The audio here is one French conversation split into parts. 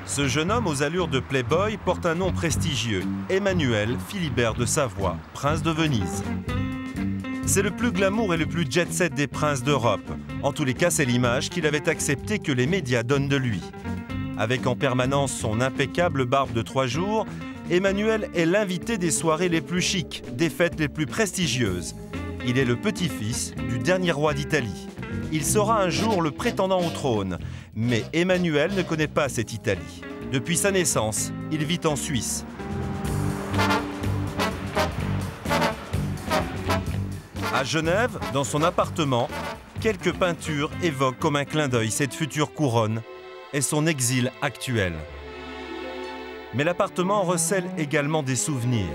Ce jeune homme aux allures de playboy porte un nom prestigieux, Emmanuel Philibert de Savoie, prince de Venise. C'est le plus glamour et le plus jet-set des princes d'Europe. En tous les cas, c'est l'image qu'il avait accepté que les médias donnent de lui. Avec en permanence son impeccable barbe de 3 jours, Emmanuel est l'invité des soirées les plus chics, des fêtes les plus prestigieuses. Il est le petit-fils du dernier roi d'Italie. Il sera un jour le prétendant au trône. Mais Emmanuel ne connaît pas cette Italie. Depuis sa naissance, il vit en Suisse. À Genève, dans son appartement, quelques peintures évoquent comme un clin d'œil cette future couronne et son exil actuel. Mais l'appartement recèle également des souvenirs.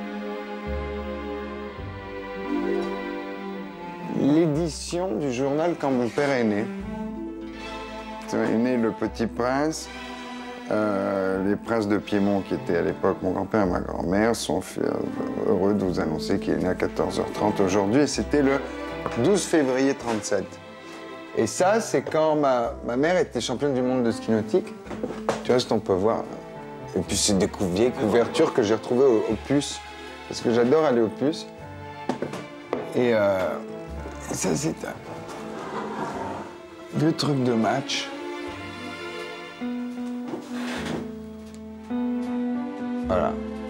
L'édition du journal quand mon père est né. Est né le Petit Prince. Les princes de Piémont, qui étaient à l'époque mon grand-père et ma grand-mère, sont heureux de vous annoncer qu'il est né à 14h30 aujourd'hui. Et c'était le 12 février 37. Et ça, c'est quand ma mère était championne du monde de ski nautique. Tu vois, ce qu'on peut voir. Et puis c'est des vieilles couvertures que j'ai retrouvées au Puce. Parce que j'adore aller au Puce. Et ça, c'est deux trucs de match. Voilà.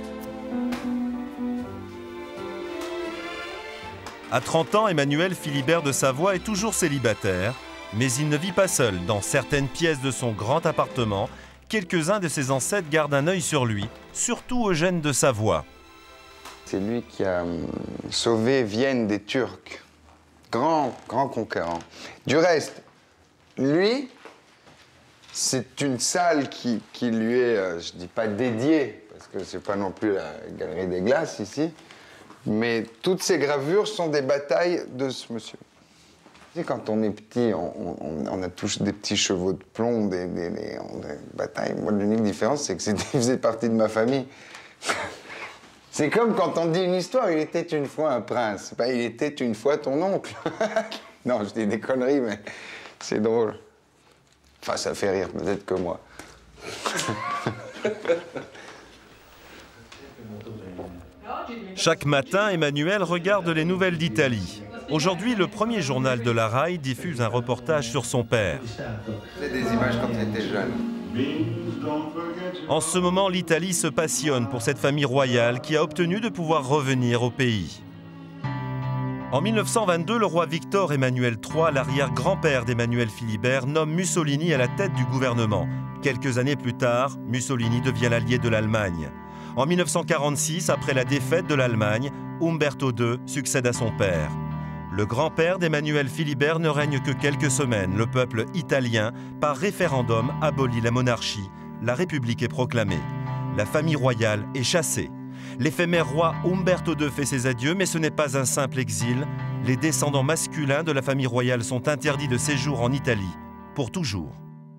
À 30 ans, Emmanuel Philibert de Savoie est toujours célibataire, mais il ne vit pas seul. Dans certaines pièces de son grand appartement, quelques-uns de ses ancêtres gardent un œil sur lui, surtout Eugène de Savoie. C'est lui qui a sauvé Vienne des Turcs. Grand conquérant. Du reste, lui, c'est une salle qui lui est, je dis pas dédiée, parce que c'est pas non plus la Galerie des Glaces ici, mais toutes ces gravures sont des batailles de ce monsieur. Tu sais, quand on est petit, on a tous des petits chevaux de plomb, des batailles. Moi, l'unique différence, c'est que il faisait partie de ma famille. C'est comme quand on dit une histoire, il était une fois un prince. Ben, il était une fois ton oncle. Non, je dis des conneries, mais c'est drôle. Enfin, ça fait rire peut-être que moi. Chaque matin, Emmanuel regarde les nouvelles d'Italie. Aujourd'hui, le premier journal de la RAI diffuse un reportage sur son père. C'est des images quand il était jeune. En ce moment, l'Italie se passionne pour cette famille royale qui a obtenu de pouvoir revenir au pays. En 1922, le roi Victor Emmanuel III, l'arrière-grand-père d'Emmanuel Philibert, nomme Mussolini à la tête du gouvernement. Quelques années plus tard, Mussolini devient l'allié de l'Allemagne. En 1946, après la défaite de l'Allemagne, Umberto II succède à son père. Le grand-père d'Emmanuel Philibert ne règne que quelques semaines. Le peuple italien, par référendum, abolit la monarchie. La République est proclamée. La famille royale est chassée. L'éphémère roi Umberto II fait ses adieux, mais ce n'est pas un simple exil. Les descendants masculins de la famille royale sont interdits de séjour en Italie, pour toujours.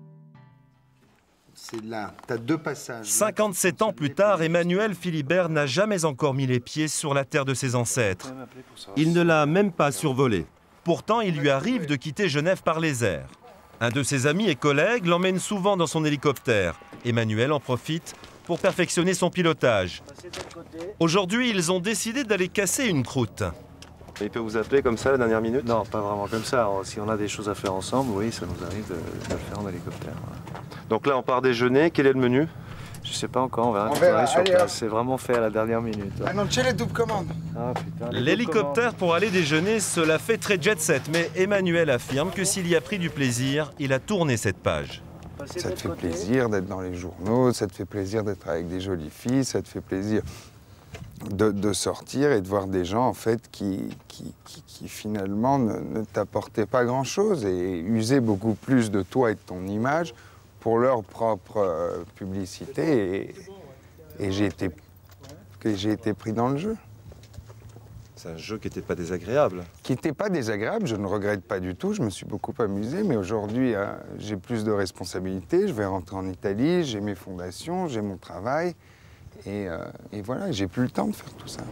C'est là, t'as deux passages. 57 ans plus tard, Emmanuel Philibert n'a jamais encore mis les pieds sur la terre de ses ancêtres. Il ne l'a même pas survolée. Pourtant, il lui arrive de quitter Genève par les airs. Un de ses amis et collègues l'emmène souvent dans son hélicoptère. Emmanuel en profite pour perfectionner son pilotage. Aujourd'hui, ils ont décidé d'aller casser une croûte. Il peut vous appeler comme ça la dernière minute? Non, pas vraiment comme ça. Alors, si on a des choses à faire ensemble, oui, ça nous arrive de le faire en hélicoptère. Donc là, on part déjeuner. Quel est le menu? Je sais pas encore, on verra. On verra, sur allez, place. C'est vraiment fait à la dernière minute. Ah non, tu as la double commande. Ah, putain, L'hélicoptère pour aller déjeuner, cela fait très jet-set, mais Emmanuel affirme que s'il y a pris du plaisir, il a tourné cette page. Ça te fait plaisir d'être dans les journaux, ça te fait plaisir d'être avec des jolies filles, ça te fait plaisir de sortir et de voir des gens en fait qui finalement ne t'apportaient pas grand-chose et usaient beaucoup plus de toi et de ton image pour leur propre publicité et j'ai été pris dans le jeu. C'est un jeu qui n'était pas désagréable. Qui n'était pas désagréable, je ne regrette pas du tout, je me suis beaucoup amusé, mais aujourd'hui j'ai plus de responsabilités, je vais rentrer en Italie, j'ai mes fondations, j'ai mon travail, et voilà, j'ai plus le temps de faire tout ça.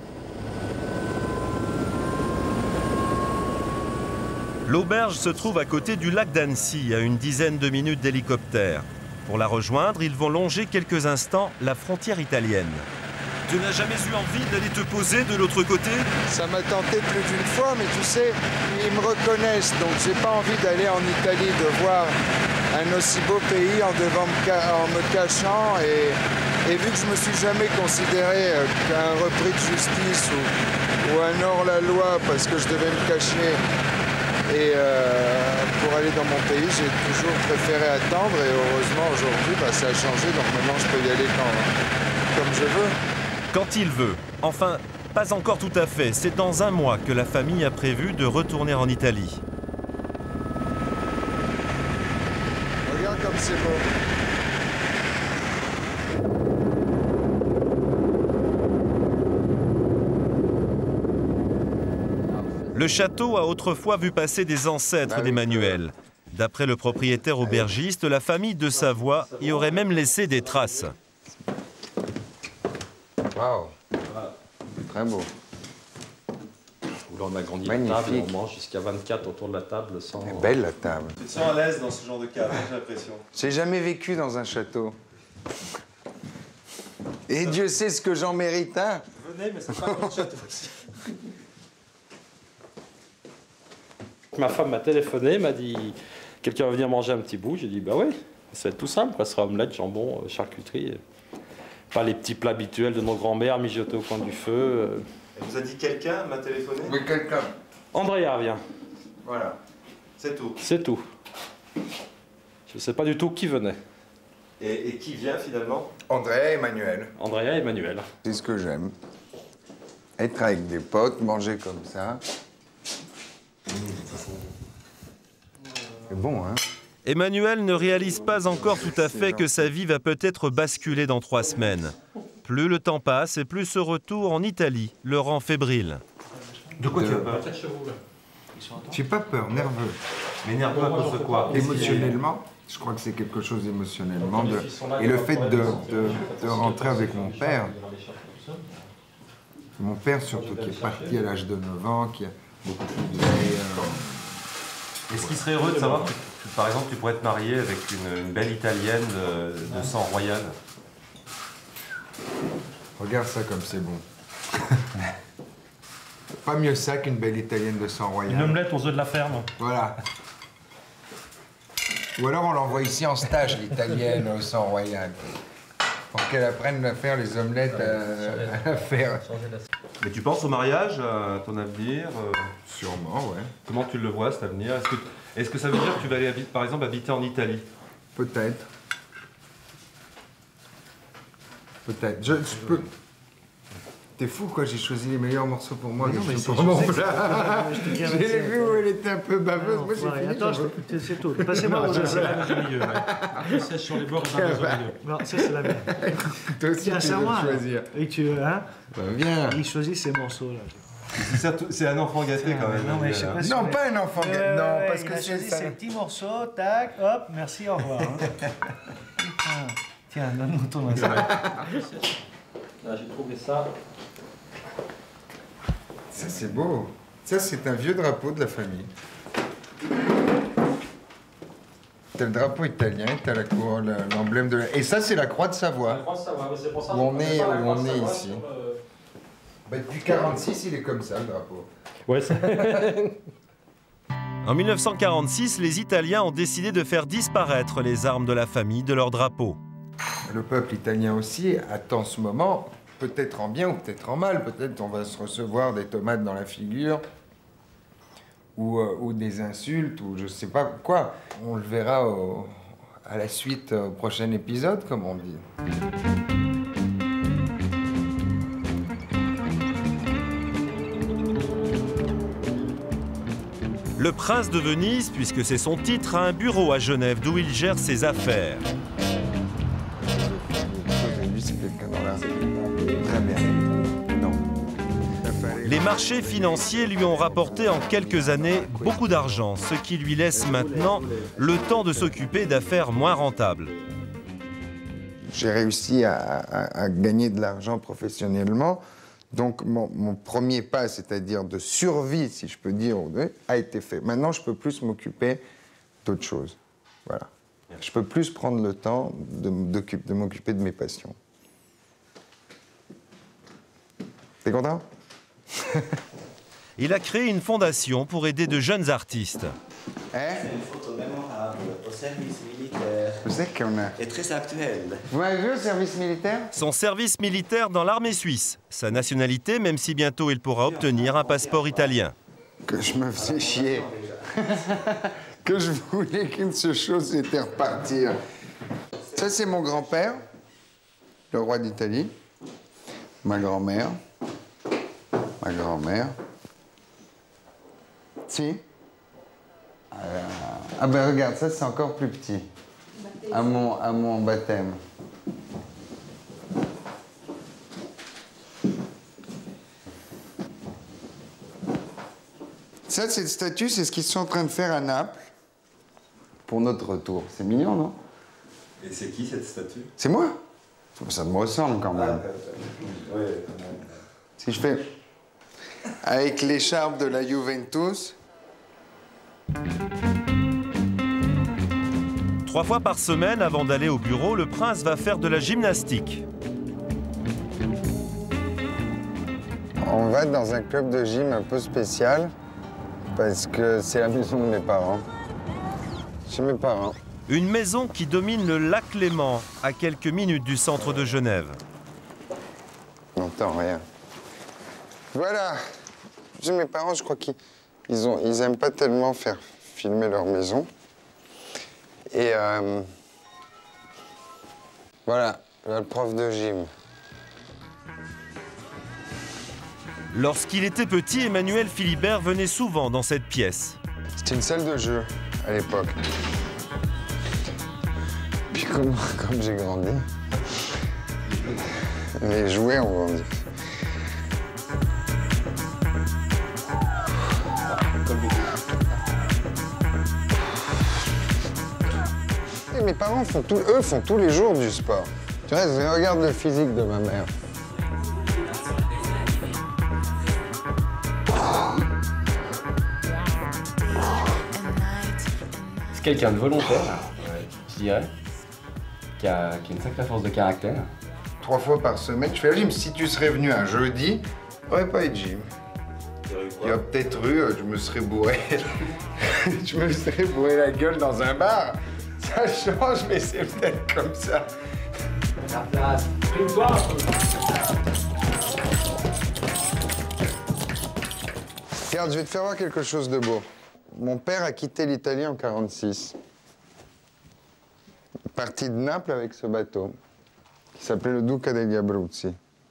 L'auberge se trouve à côté du lac d'Annecy, à une dizaine de minutes d'hélicoptère. Pour la rejoindre, ils vont longer quelques instants la frontière italienne. Tu n'as jamais eu envie d'aller te poser de l'autre côté? Ça m'a tenté plus d'une fois, mais tu sais, ils me reconnaissent, donc j'ai pas envie d'aller en Italie, de voir un aussi beau pays en me cachant. Et vu que je me suis jamais considéré qu'un repris de justice ou un hors-la-loi parce que je devais me cacher, et pour aller dans mon pays, j'ai toujours préféré attendre. Et heureusement, aujourd'hui, ça a changé, donc maintenant je peux y aller comme je veux. Quand il veut. Enfin, pas encore tout à fait. C'est dans un mois que la famille a prévu de retourner en Italie. Regarde comme c'est beau. Le château a autrefois vu passer des ancêtres d'Emmanuel. D'après le propriétaire aubergiste, la famille de Savoie y aurait même laissé des traces. Waouh, très beau. Là, on a grandi Magnifique. la table et on mange jusqu'à 24 autour de la table sans... Elle est belle la table. Tu te sens à l'aise dans ce genre de cadre, j'ai l'impression. J'ai jamais vécu dans un château. Et Dieu sait ce que j'en mérite, hein. Venez, mais c'est pas un château aussi. Ma femme m'a téléphoné, m'a dit « Quelqu'un va venir manger un petit bout ?» J'ai dit « Bah oui, ça va être tout simple, quoi. Ce sera omelette, jambon, charcuterie. Pas les petits plats habituels de nos grands-mères mijotés au coin du feu. » Elle vous a dit quelqu'un m'a téléphoné? Oui, quelqu'un. Andrea vient, Voilà, c'est tout. c'est tout. Je ne sais pas du tout qui venait. Et qui vient finalement? André et Emmanuel. Andrea et Emmanuel. C'est ce que j'aime. Être avec des potes, manger comme ça. C'est bon, hein? Emmanuel ne réalise pas encore tout à fait que sa vie va peut-être basculer dans 3 semaines. Plus le temps passe et plus ce retour en Italie le rend fébrile. De quoi tu as peur? J'ai pas peur, nerveux. Mais nerveux à cause de quoi? Émotionnellement, je crois que c'est quelque chose émotionnellement. Et le fait de rentrer avec mon père, surtout, qui est parti à l'âge de 9 ans, qui a beaucoup plus de... Est-ce qu'il serait heureux de savoir que, par exemple, tu pourrais te marier avec une belle italienne de sang royal? Regarde ça comme c'est bon. Pas mieux ça qu'une belle italienne de sang royal. Une omelette aux œufs de la ferme. Voilà. Ou alors on l'envoie ici en stage, l'italienne au sang royal. Pour qu'elle apprenne à faire les omelettes à faire. Mais tu penses au mariage, à ton avenir Sûrement, ouais. Comment tu le vois, cet avenir? Est-ce que ça veut dire que tu vas aller, par exemple, habiter en Italie? Peut-être. Peut-être. Je peux... T'es fou, quoi, j'ai choisi les meilleurs morceaux pour moi. Mais non, mais c'est pour mon je sais que plat. J'ai vu où elle était un peu baveuse. Moi, j'ai fini. Attends, c'est tout. Passez-moi vos C'est la assiettes. même du milieu. Après, sèche sur les bords et dans les milieu. Non, ça c'est la mienne. Toi aussi, Tiens, tu c'est à veux moi. choisir. Et tu hein? Bah, viens. Il choisit ses morceaux là. C'est un enfant gâté quand même. Non, mais je sais pas si Non, vous pas un enfant. voulez. Non, parce il que a c'est choisi ça. ses petits morceaux, tac, hop, merci, au revoir. Hein. Putain. Tiens, donne-moi ton assiette. Là, j'ai trouvé ça. Ça, c'est beau. Ça, c'est un vieux drapeau de la famille. T'as le drapeau italien, t'as la couronne, l'emblème de la... Et ça, c'est la croix de Savoie. Où on est ici. Bah, depuis 46, il est comme ça, le drapeau. Ouais, ça... En 1946, les Italiens ont décidé de faire disparaître les armes de la famille de leur drapeau. Le peuple italien aussi attend ce moment, peut-être en bien ou peut-être en mal. Peut-être on va se recevoir des tomates dans la figure, ou des insultes, ou je sais pas quoi. On le verra à la suite, au prochain épisode, comme on dit. Le prince de Venise, puisque c'est son titre, a un bureau à Genève d'où il gère ses affaires. Lui, c'est quelqu'un dans la... Très bien. Non. Les marchés financiers lui ont rapporté en quelques années beaucoup d'argent, ce qui lui laisse maintenant le temps de s'occuper d'affaires moins rentables. J'ai réussi à gagner de l'argent professionnellement. Donc, mon premier pas, c'est-à-dire de survie, si je peux dire, a été fait. Maintenant, je peux plus m'occuper d'autre chose. Voilà. Je peux plus prendre le temps de m'occuper de mes passions. T'es content? Il a créé une fondation pour aider de jeunes artistes. C'est une photo mémorable au service militaire. Je sais qu'on a... Et très actuelle. Vous m'avez vu au service militaire? Son service militaire dans l'armée suisse. Sa nationalité, même si bientôt il pourra obtenir un passeport italien. Que je me faisais chier. Que je voulais qu'une seule chose, c'était repartir. Ça, c'est mon grand-père, le roi d'Italie. Ma grand-mère. Ma grand-mère. Si. Ah ben regarde, ça c'est encore plus petit. À mon baptême. Ça, cette statue, c'est ce qu'ils sont en train de faire à Naples pour notre retour. C'est mignon, non? Et c'est qui cette statue? C'est moi. Ça me ressemble quand même. Oui. Si je fais avec l'écharpe de la Juventus. 3 fois par semaine, avant d'aller au bureau, le prince va faire de la gymnastique. On va dans un club de gym un peu spécial parce que c'est la maison de mes parents. Chez mes parents. Une maison qui domine le lac Léman, à quelques minutes du centre de Genève. On n'entend rien. Voilà. Chez mes parents, je crois qu'ils aiment pas tellement faire filmer leur maison. Et voilà, là, le prof de gym. Lorsqu'il était petit, Emmanuel Philibert venait souvent dans cette pièce. C'était une salle de jeu à l'époque. Puis comme j'ai grandi, les jouets ont grandi. Et mes parents font tous les jours du sport. Tu vois, regarde le physique de ma mère. C'est quelqu'un de volontaire, je dirais, qui a une sacrée force de caractère. 3 fois par semaine, je fais la gym. Si tu serais venu un jeudi, il n'y aurait pas eu de gym. Il y a peut-être eu, je me serais bourré. Je me serais bourré la gueule dans un bar. Ça change, mais c'est peut-être comme ça. La place. Regarde, je vais te faire voir quelque chose de beau. Mon père a quitté l'Italie en 1946. Il est parti de Naples avec ce bateau, qui s'appelait le Duca degli Abruzzi.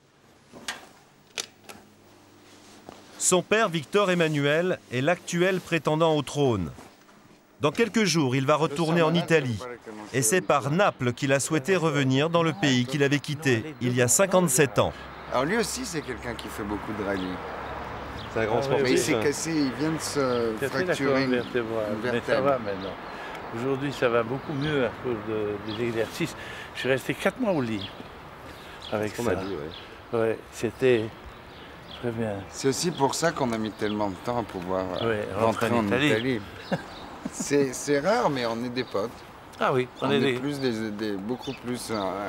Son père, Victor Emmanuel, est l'actuel prétendant au trône. Dans quelques jours, il va retourner en Italie. Et c'est par Naples qu'il a souhaité revenir dans le pays qu'il avait quitté il y a 57 ans. Alors lui aussi, c'est quelqu'un qui fait beaucoup de rallye. C'est un grand sportif. Mais il s'est cassé, il vient de se fracturer une vertèbre. Mais ça va maintenant. Aujourd'hui, ça va beaucoup mieux à cause des exercices. Je suis resté 4 mois au lit avec ça. On a dit, ouais. Ouais, c'était très bien. C'est aussi pour ça qu'on a mis tellement de temps à pouvoir rentrer en Italie. C'est rare, mais on est des potes. Ah oui, on est beaucoup plus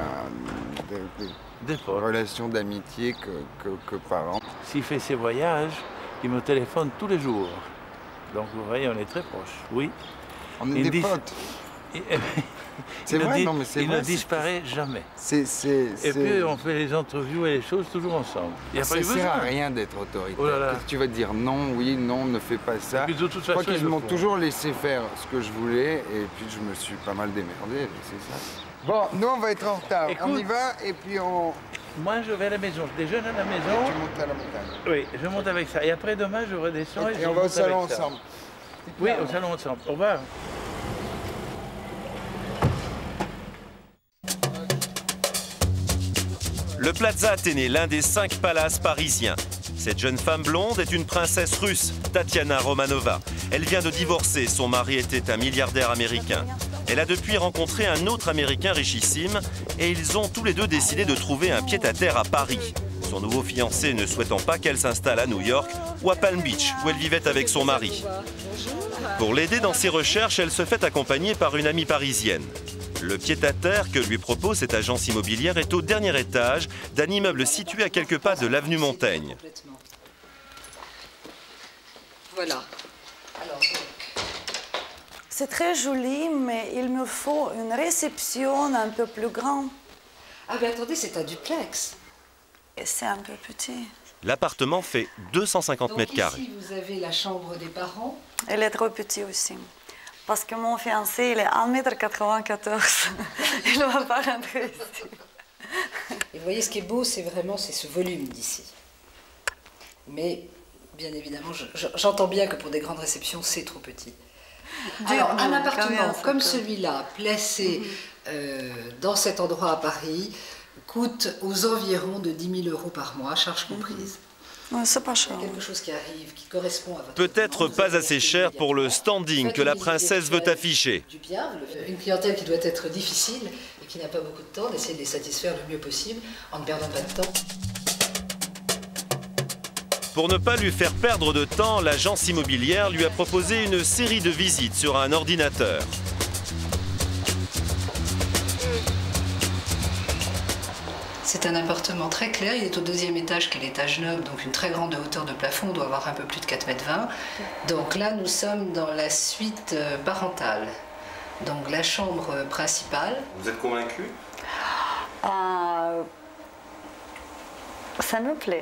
des potes. Relations d'amitié que parents. S'il fait ses voyages, il me téléphone tous les jours. Donc vous voyez, on est très proches, oui. On est des potes. C'est vrai, non mais c'est vrai. Il ne disparaît jamais. Et puis on fait les interviews et les choses toujours ensemble. Il n'y a pas eu besoin. Ça sert à rien d'être autoritaire. Oh là là. Tu vas dire non, oui, non, ne fais pas ça. Et puis de toute façon, ils m'ont toujours laissé faire ce que je voulais et puis je me suis pas mal démerdé, c'est ça. Bon, nous on va être en retard. Écoute, on y va et puis on... Moi je vais à la maison, je déjeune à la maison. Et tu montes à la montagne. Oui, je monte avec ça. Et après demain je redescends et on va au salon ensemble. Oui, au salon ensemble. Au revoir. Le Plaza Athénée, l'un des 5 palaces parisiens. Cette jeune femme blonde est une princesse russe, Tatiana Romanova. Elle vient de divorcer, son mari était un milliardaire américain. Elle a depuis rencontré un autre américain richissime et ils ont tous les deux décidé de trouver un pied-à-terre à Paris. son nouveau fiancé ne souhaitant pas qu'elle s'installe à New York ou à Palm Beach, où elle vivait avec son mari. Pour l'aider dans ses recherches, elle se fait accompagner par une amie parisienne. Le pied-à-terre que lui propose cette agence immobilière est au dernier étage d'un immeuble situé à quelques pas de l'avenue Montaigne. Voilà. C'est très joli, mais il me faut une réception un peu plus grande. Ah ben attendez, c'est un duplex. C'est un peu petit. L'appartement fait 250 mètres carrés. Ici, vous avez la chambre des parents. Elle est trop petite aussi. Parce que mon fiancé, il est 1,94 m. Il ne va pas rentrer ici. Et vous voyez, ce qui est beau, c'est ce volume d'ici. Mais, bien évidemment, j'entends bien que pour des grandes réceptions, c'est trop petit. Alors, un appartement comme celui-là, placé dans cet endroit à Paris, coûte aux environs de 10 000 € par mois, charges comprises. Ouais, c'est pas cher. Quelque chose qui arrive, qui correspond à votre... Peut-être pas assez cher pour le standing que la princesse veut afficher. Du bien, une clientèle qui doit être difficile et qui n'a pas beaucoup de temps, d'essayer de les satisfaire le mieux possible en ne perdant pas de temps. Pour ne pas lui faire perdre de temps, l'agence immobilière lui a proposé une série de visites sur un ordinateur. C'est un appartement très clair, il est au 2e étage qui est l'étage noble, donc une très grande hauteur de plafond, on doit avoir un peu plus de 4,20 m. Donc là, nous sommes dans la suite parentale, donc la chambre principale. Vous êtes convaincu? Ça me plaît.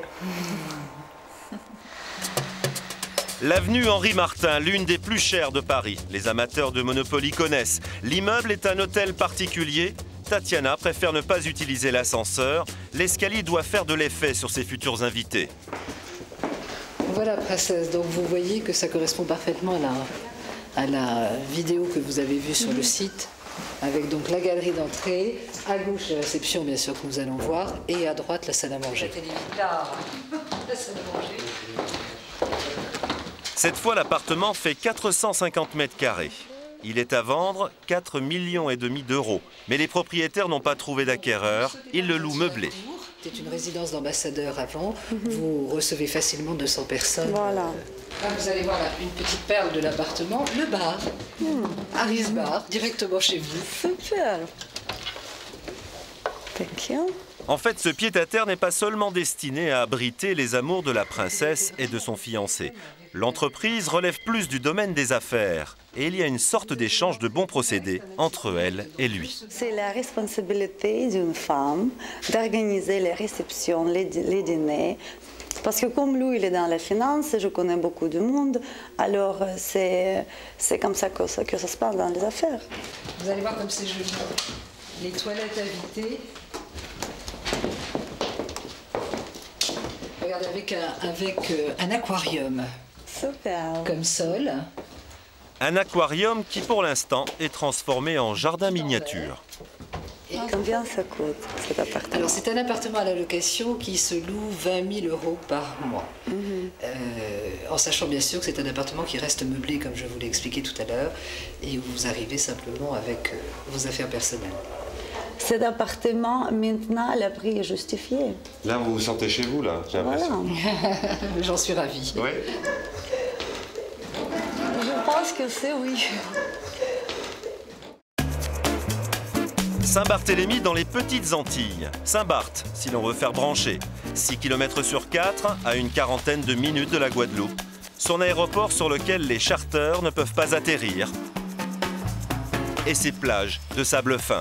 L'avenue Henri Martin, l'une des plus chères de Paris. Les amateurs de Monopoly connaissent. L'immeuble est un hôtel particulier. Tatiana préfère ne pas utiliser l'ascenseur. L'escalier doit faire de l'effet sur ses futurs invités. Voilà, princesse. Donc vous voyez que ça correspond parfaitement à la vidéo que vous avez vue sur le site, avec donc la galerie d'entrée, à gauche la réception bien sûr que nous allons voir, et à droite la salle à manger. La salle à manger. Cette fois, l'appartement fait 450 mètres carrés. Il est à vendre 4,5 millions d'euros. Mais les propriétaires n'ont pas trouvé d'acquéreur. Ils le louent meublé. C'était une résidence d'ambassadeur avant. Vous recevez facilement 200 personnes. Voilà. Là, vous allez voir là, une petite perle de l'appartement, le bar. Harris Bar, directement chez vous. Super. Thank you. En fait, ce pied-à-terre n'est pas seulement destiné à abriter les amours de la princesse et de son fiancé. L'entreprise relève plus du domaine des affaires et il y a une sorte d'échange de bons procédés entre elle et lui. C'est la responsabilité d'une femme d'organiser les réceptions, les dîners. Parce que comme lui, il est dans la finance, je connais beaucoup de monde, alors c'est comme ça que ça se passe dans les affaires. Vous allez voir comme c'est joli. Les toilettes invitées. Regardez, avec un aquarium. Super. Comme sol. Un aquarium qui, pour l'instant, est transformé en jardin miniature. Et combien ça coûte, cet appartement? Alors, c'est un appartement à la location qui se loue 20 000 € par mois. En sachant bien sûr que c'est un appartement qui reste meublé, comme je vous l'ai expliqué tout à l'heure, et où vous arrivez simplement avec vos affaires personnelles. Cet appartement, maintenant, le prix est justifié. Là, vous vous sentez chez vous, là, j'ai l'impression. Voilà. J'en suis ravie. Oui. Je pense que c'est oui. Saint-Barthélemy dans les Petites Antilles. Saint-Barth, si l'on veut faire brancher. 6 km sur 4, à une quarantaine de minutes de la Guadeloupe. Son aéroport sur lequel les charters ne peuvent pas atterrir. Et ses plages de sable fin.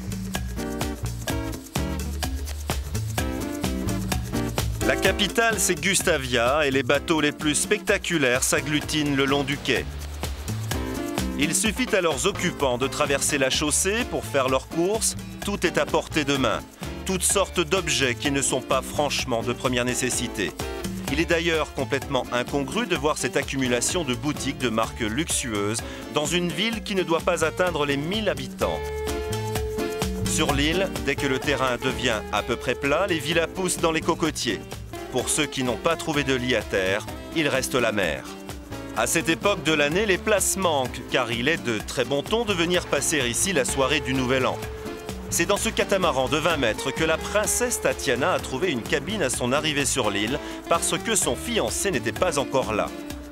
La capitale, c'est Gustavia et les bateaux les plus spectaculaires s'agglutinent le long du quai. Il suffit à leurs occupants de traverser la chaussée pour faire leurs courses. Tout est à portée de main. Toutes sortes d'objets qui ne sont pas franchement de première nécessité. Il est d'ailleurs complètement incongru de voir cette accumulation de boutiques de marques luxueuses dans une ville qui ne doit pas atteindre les 1000 habitants. Sur l'île, dès que le terrain devient à peu près plat, les villas poussent dans les cocotiers. Pour ceux qui n'ont pas trouvé de lit à terre, il reste la mer. À cette époque de l'année, les places manquent, car il est de très bon ton de venir passer ici la soirée du Nouvel An. C'est dans ce catamaran de 20 mètres que la princesse Tatiana a trouvé une cabine à son arrivée sur l'île parce que son fiancé n'était pas encore là.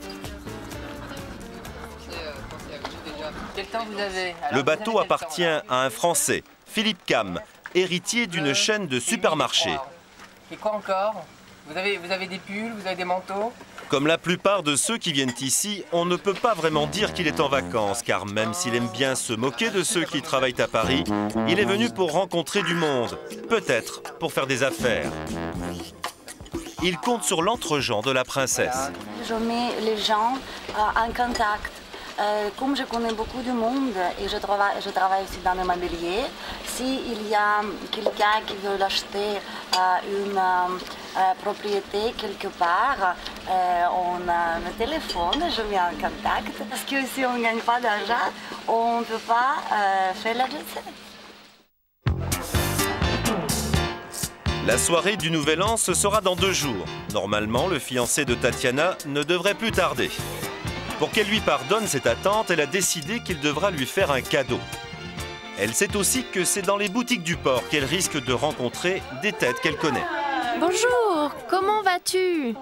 Quel temps vous avez? Le bateau appartient à un Français, Philippe Cam, héritier d'une chaîne de supermarchés. Et quoi encore? Vous avez des pulls, vous avez des manteaux? Comme la plupart de ceux qui viennent ici, on ne peut pas vraiment dire qu'il est en vacances, car même s'il aime bien se moquer de ceux qui travaillent à Paris, il est venu pour rencontrer du monde, peut-être pour faire des affaires. Il compte sur l'entre-gens de la princesse. Je mets les gens en contact. Comme je connais beaucoup de monde et je travaille aussi dans le mobilier, s'il y a quelqu'un qui veut acheter une propriété quelque part, on me téléphone, je mets en contact. Parce que si on ne gagne pas d'argent, on ne peut pas faire la jet-set. La soirée du Nouvel An, ce sera dans 2 jours. Normalement, le fiancé de Tatiana ne devrait plus tarder. Pour qu'elle lui pardonne cette attente, elle a décidé qu'il devra lui faire un cadeau. Elle sait aussi que c'est dans les boutiques du port qu'elle risque de rencontrer des têtes qu'elle connaît. Bonjour, comment vas-tu?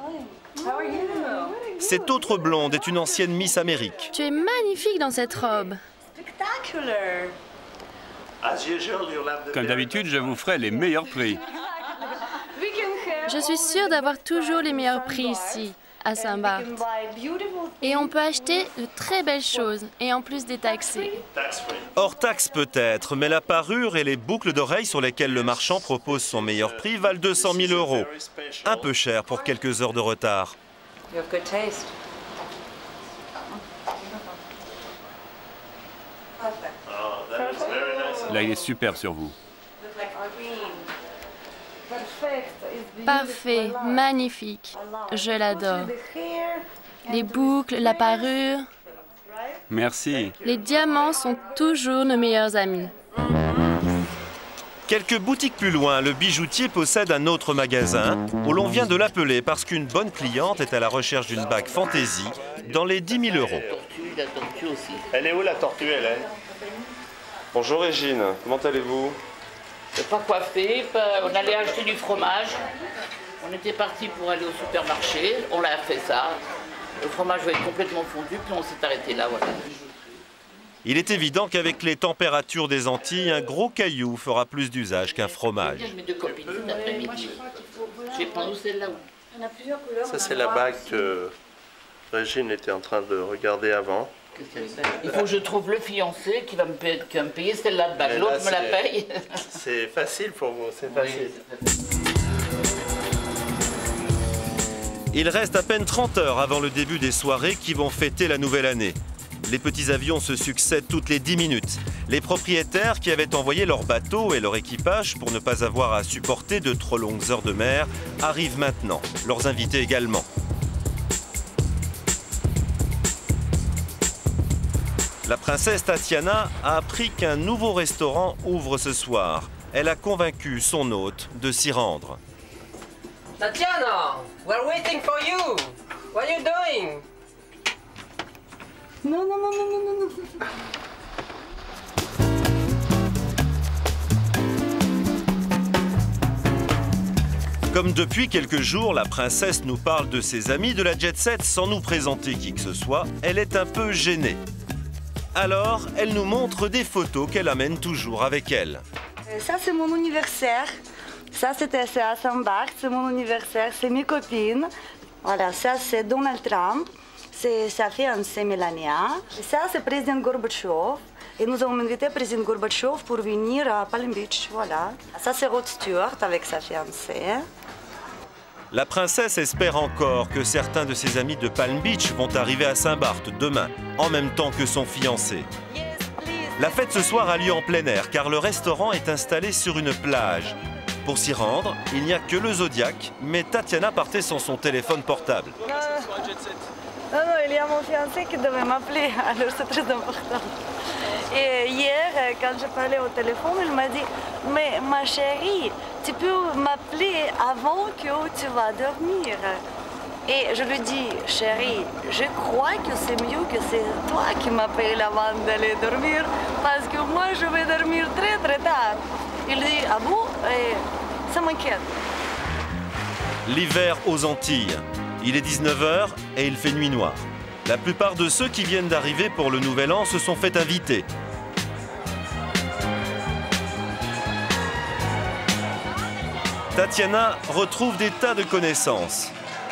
Cette autre blonde est une ancienne Miss Amérique. Tu es magnifique dans cette robe. Comme d'habitude, je vous ferai les meilleurs prix. Je suis sûre d'avoir toujours les meilleurs prix ici, à Saint-Barth. Et on peut acheter de très belles choses, et en plus détaxées. Hors taxe peut-être, mais la parure et les boucles d'oreilles sur lesquelles le marchand propose son meilleur prix valent 200 000 €. Un peu cher pour quelques heures de retard. Là, il est superbe sur vous. Parfait, magnifique. Je l'adore. Les boucles, la parure. Merci. Les diamants sont toujours nos meilleurs amis. Quelques boutiques plus loin, le bijoutier possède un autre magasin où l'on vient de l'appeler parce qu'une bonne cliente est à la recherche d'une bague fantaisie dans les 10 000 €. La tortue aussi. Elle est où la tortue, Hélène? Bonjour Régine, comment allez-vous? Pas coiffé, on allait acheter du fromage. On était parti pour aller au supermarché, on a fait ça. Le fromage va être complètement fondu, puis on s'est arrêté là, voilà. Il est évident qu'avec les températures des Antilles, un gros caillou fera plus d'usage qu'un fromage. Mes 2 copines cet après-midi. J'ai pris celle-là. Ça, c'est la bague que Régine était en train de regarder avant. Il faut que je trouve le fiancé qui va me payer celle-là de bague. L'autre me la paye. C'est facile pour vous, c'est facile. Il reste à peine 30 heures avant le début des soirées qui vont fêter la nouvelle année. Les petits avions se succèdent toutes les 10 minutes. Les propriétaires qui avaient envoyé leur bateau et leur équipage pour ne pas avoir à supporter de trop longues heures de mer arrivent maintenant, leurs invités également. La princesse Tatiana a appris qu'un nouveau restaurant ouvre ce soir. Elle a convaincu son hôte de s'y rendre. Tatiana, we're waiting for you. What are you doing? Non, non, non, non, non, non. Comme depuis quelques jours, la princesse nous parle de ses amis de la jet set sans nous présenter qui que ce soit, elle est un peu gênée. Alors, elle nous montre des photos qu'elle amène toujours avec elle. Ça, c'est mon anniversaire. Ça, c'est à Saint-Barth, c'est mon anniversaire, c'est mes copines. Voilà, ça, c'est Donald Trump, c'est sa fiancée Melania. Et ça, c'est le président Gorbatchev. Et nous avons invité le président Gorbatchev pour venir à Palm Beach. Voilà. Ça, c'est Rod Stewart avec sa fiancée. La princesse espère encore que certains de ses amis de Palm Beach vont arriver à Saint-Barth demain, en même temps que son fiancé. La fête ce soir a lieu en plein air, car le restaurant est installé sur une plage. Pour s'y rendre, il n'y a que le Zodiac, mais Tatiana partait sans son téléphone portable. Non, non, il y a mon fiancé qui devait m'appeler, alors c'est très important. Et hier, quand je parlais au téléphone, il m'a dit « Mais ma chérie, tu peux m'appeler avant que tu vas dormir ?» Et je lui dis « Chérie, je crois que c'est mieux que c'est toi qui m'appelles avant d'aller dormir, parce que moi, je vais dormir très très tard. » Il dit à vous et ça m'inquiète. L'hiver aux Antilles. Il est 19h et il fait nuit noire. La plupart de ceux qui viennent d'arriver pour le Nouvel An se sont fait inviter. Tatiana retrouve des tas de connaissances.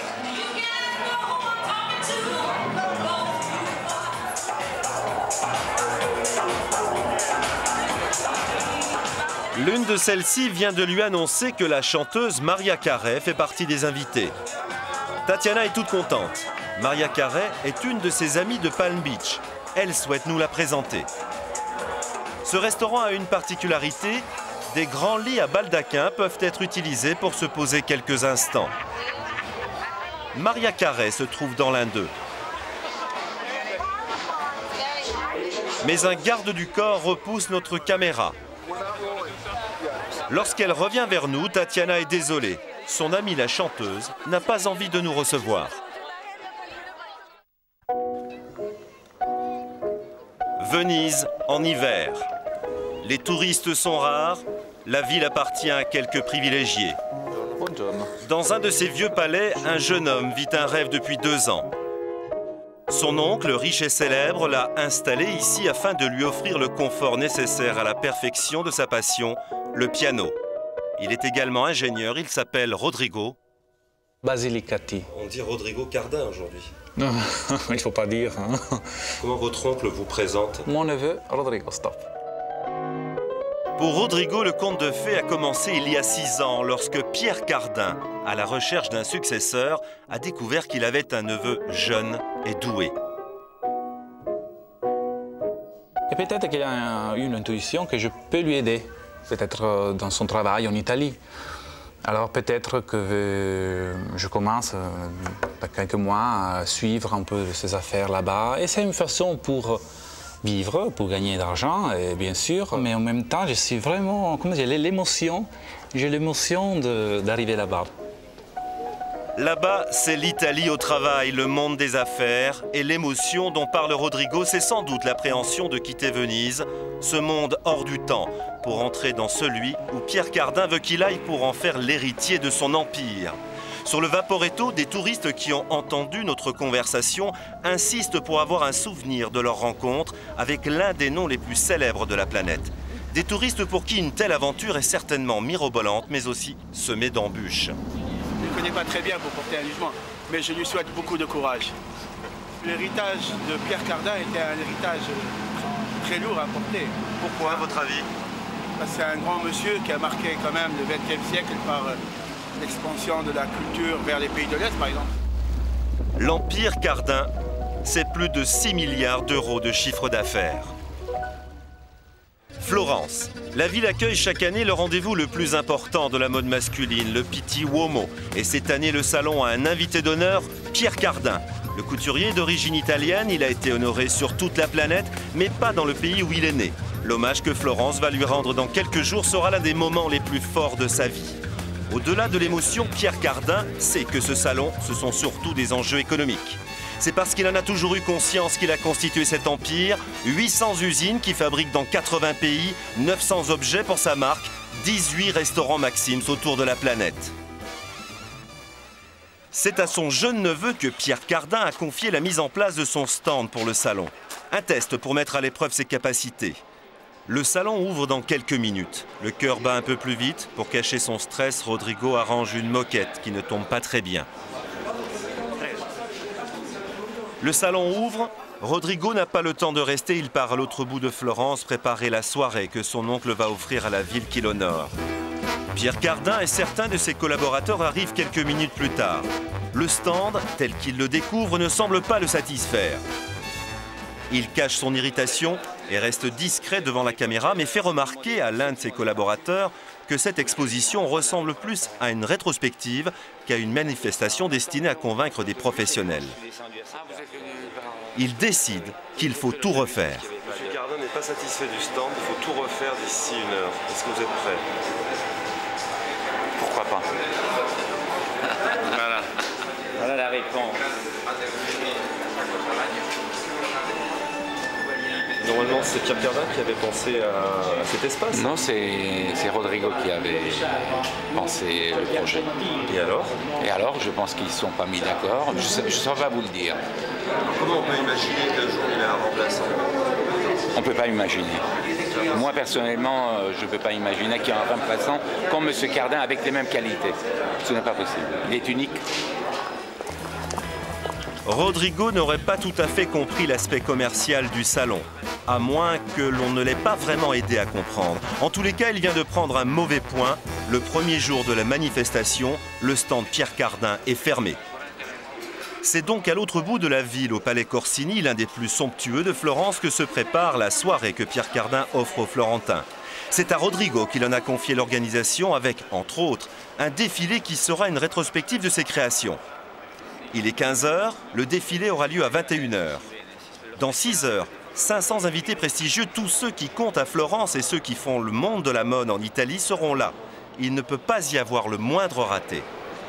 L'une de celles-ci vient de lui annoncer que la chanteuse Mariah Carey fait partie des invités. Tatiana est toute contente. Mariah Carey est une de ses amies de Palm Beach. Elle souhaite nous la présenter. Ce restaurant a une particularité. Des grands lits à baldaquin peuvent être utilisés pour se poser quelques instants. Mariah Carey se trouve dans l'un d'eux. Mais un garde du corps repousse notre caméra. Lorsqu'elle revient vers nous, Tatiana est désolée. Son amie la chanteuse n'a pas envie de nous recevoir. Venise en hiver. Les touristes sont rares, la ville appartient à quelques privilégiés. Dans un de ces vieux palais, un jeune homme vit un rêve depuis 2 ans. Son oncle, riche et célèbre, l'a installé ici afin de lui offrir le confort nécessaire à la perfection de sa passion, le piano. Il est également ingénieur, il s'appelle Rodrigo. Basilicati. On dit Rodrigo Cardin aujourd'hui. Non, il ne faut pas dire. Hein. Comment votre oncle vous présente? Mon neveu, Rodrigo, stop. Pour Rodrigo, le conte de fées a commencé il y a 6 ans, lorsque Pierre Cardin, à la recherche d'un successeur, a découvert qu'il avait un neveu jeune et doué. Et peut-être qu'il a eu une intuition que je peux lui aider, peut-être dans son travail en Italie. Alors peut-être que je commence, dans quelques mois, à suivre un peu ses affaires là-bas. Et c'est une façon pour vivre, pour gagner de l'argent, bien sûr. Mais en même temps, je suis vraiment, comment dire, l'émotion. J'ai l'émotion d'arriver là-bas. Là-bas, c'est l'Italie au travail, le monde des affaires. Et l'émotion dont parle Rodrigo, c'est sans doute l'appréhension de quitter Venise, ce monde hors du temps, pour entrer dans celui où Pierre Cardin veut qu'il aille pour en faire l'héritier de son empire. Sur le Vaporetto, des touristes qui ont entendu notre conversation insistent pour avoir un souvenir de leur rencontre avec l'un des noms les plus célèbres de la planète. Des touristes pour qui une telle aventure est certainement mirobolante, mais aussi semée d'embûches. Je ne le connais pas très bien pour porter un jugement, mais je lui souhaite beaucoup de courage. L'héritage de Pierre Cardin était un héritage très lourd à porter. Pourquoi, à votre avis? C'est un grand monsieur qui a marqué quand même le XXe siècle par l'expansion de la culture vers les pays de l'Est, par exemple. L'Empire Cardin, c'est plus de 6 milliards d'euros de chiffre d'affaires. Florence. La ville accueille chaque année le rendez-vous le plus important de la mode masculine, le Pitti Uomo. Et cette année, le salon a un invité d'honneur, Pierre Cardin. Le couturier d'origine italienne, il a été honoré sur toute la planète, mais pas dans le pays où il est né. L'hommage que Florence va lui rendre dans quelques jours sera l'un des moments les plus forts de sa vie. Au-delà de l'émotion, Pierre Cardin sait que ce salon, ce sont surtout des enjeux économiques. C'est parce qu'il en a toujours eu conscience qu'il a constitué cet empire, 800 usines qui fabriquent dans 80 pays, 900 objets pour sa marque, 18 restaurants Maxims autour de la planète. C'est à son jeune neveu que Pierre Cardin a confié la mise en place de son stand pour le salon. Un test pour mettre à l'épreuve ses capacités. Le salon ouvre dans quelques minutes. Le cœur bat un peu plus vite. Pour cacher son stress, Rodrigo arrange une moquette qui ne tombe pas très bien. Le salon ouvre. Rodrigo n'a pas le temps de rester. Il part à l'autre bout de Florence préparer la soirée que son oncle va offrir à la ville qui l'honore. Pierre Cardin et certains de ses collaborateurs arrivent quelques minutes plus tard. Le stand, tel qu'il le découvre, ne semble pas le satisfaire. Il cache son irritation et reste discret devant la caméra, mais fait remarquer à l'un de ses collaborateurs que cette exposition ressemble plus à une rétrospective qu'à une manifestation destinée à convaincre des professionnels. Il décide qu'il faut tout refaire. M. Cardin n'est pas satisfait du stand, il faut tout refaire d'ici 1 heure. Est-ce que vous êtes prêts? Pourquoi pas? Voilà. Voilà la réponse. normalement, c'est Pierre Cardin qui avait pensé à cet espace. Non, c'est Rodrigo qui avait pensé le projet. Et alors, je pense qu'ils ne sont pas mis d'accord. Je ne saurais pas vous le dire. Comment on peut imaginer qu'un jour il a un remplaçant? On ne peut pas imaginer. Moi, personnellement, je ne peux pas imaginer qu'il y ait un remplaçant comme M. Cardin avec les mêmes qualités. Ce n'est pas possible. Il est unique. Rodrigo n'aurait pas tout à fait compris l'aspect commercial du salon, à moins que l'on ne l'ait pas vraiment aidé à comprendre. En tous les cas, il vient de prendre un mauvais point. Le premier jour de la manifestation, le stand Pierre Cardin est fermé. C'est donc à l'autre bout de la ville, au Palais Corsini, l'un des plus somptueux de Florence, que se prépare la soirée que Pierre Cardin offre aux Florentins. C'est à Rodrigo qu'il en a confié l'organisation avec, entre autres, un défilé qui sera une rétrospective de ses créations. Il est 15 h, le défilé aura lieu à 21 h. Dans 6 heures, 500 invités prestigieux, tous ceux qui comptent à Florence et ceux qui font le monde de la mode en Italie seront là. Il ne peut pas y avoir le moindre raté.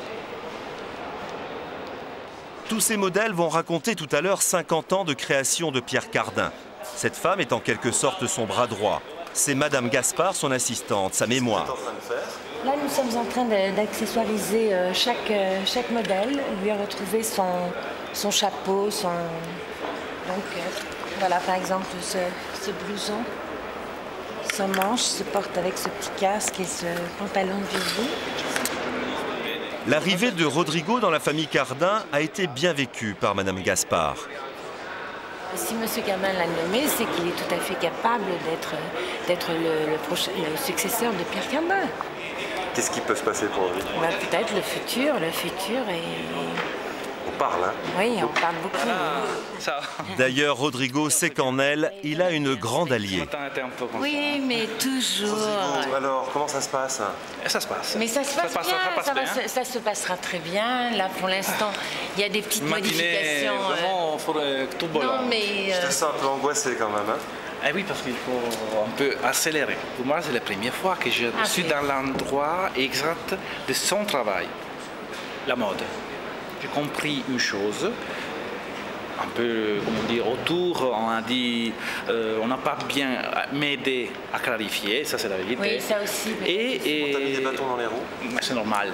Tous ces modèles vont raconter tout à l'heure 50 ans de création de Pierre Cardin. Cette femme est en quelque sorte son bras droit. C'est Madame Gaspard, son assistante, sa mémoire. Là, nous sommes en train d'accessoiriser chaque modèle, lui retrouver son chapeau, Donc, voilà, par exemple, ce blouson, son manche se porte avec ce petit casque et ce pantalon de visou. L'arrivée de Rodrigo dans la famille Cardin a été bien vécue par Madame Gaspard. Si M. Cardin l'a nommé, c'est qu'il est tout à fait capable d'être le successeur de Pierre Cardin. Qu'est-ce qui peut se passer pour lui? Peut-être le futur et... On parle, hein? Oui, on parle beaucoup. D'ailleurs, Rodrigo sait qu'en elle, il a une grande alliée. Oui, mais toujours. Alors, comment ça se passe? Ça se passe. Mais ça se passe bien, ça se passera très bien. Là, pour l'instant, il y a des petites modifications. Non, mais... Je te sens un peu angoissé quand même, hein? Ah oui, parce qu'il faut un peu accélérer. Pour moi, c'est la première fois que je suis dans l'endroit exact de son travail, la mode. J'ai compris une chose, un peu, comment dire, autour, on a dit, on n'a pas bien m'aidé à clarifier, ça c'est la vérité. Oui, ça aussi. Et on t'a mis des bâtons dans les roues? C'est normal.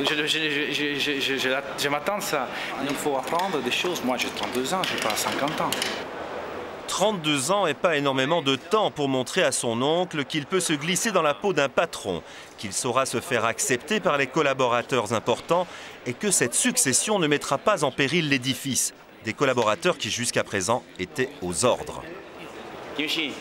Je m'attends à ça. Il faut apprendre des choses. Moi, j'ai 32 ans, je n'ai pas 50 ans. 32 ans et pas énormément de temps pour montrer à son oncle qu'il peut se glisser dans la peau d'un patron, qu'il saura se faire accepter par les collaborateurs importants et que cette succession ne mettra pas en péril l'édifice. Des collaborateurs qui jusqu'à présent étaient aux ordres. Yoshi.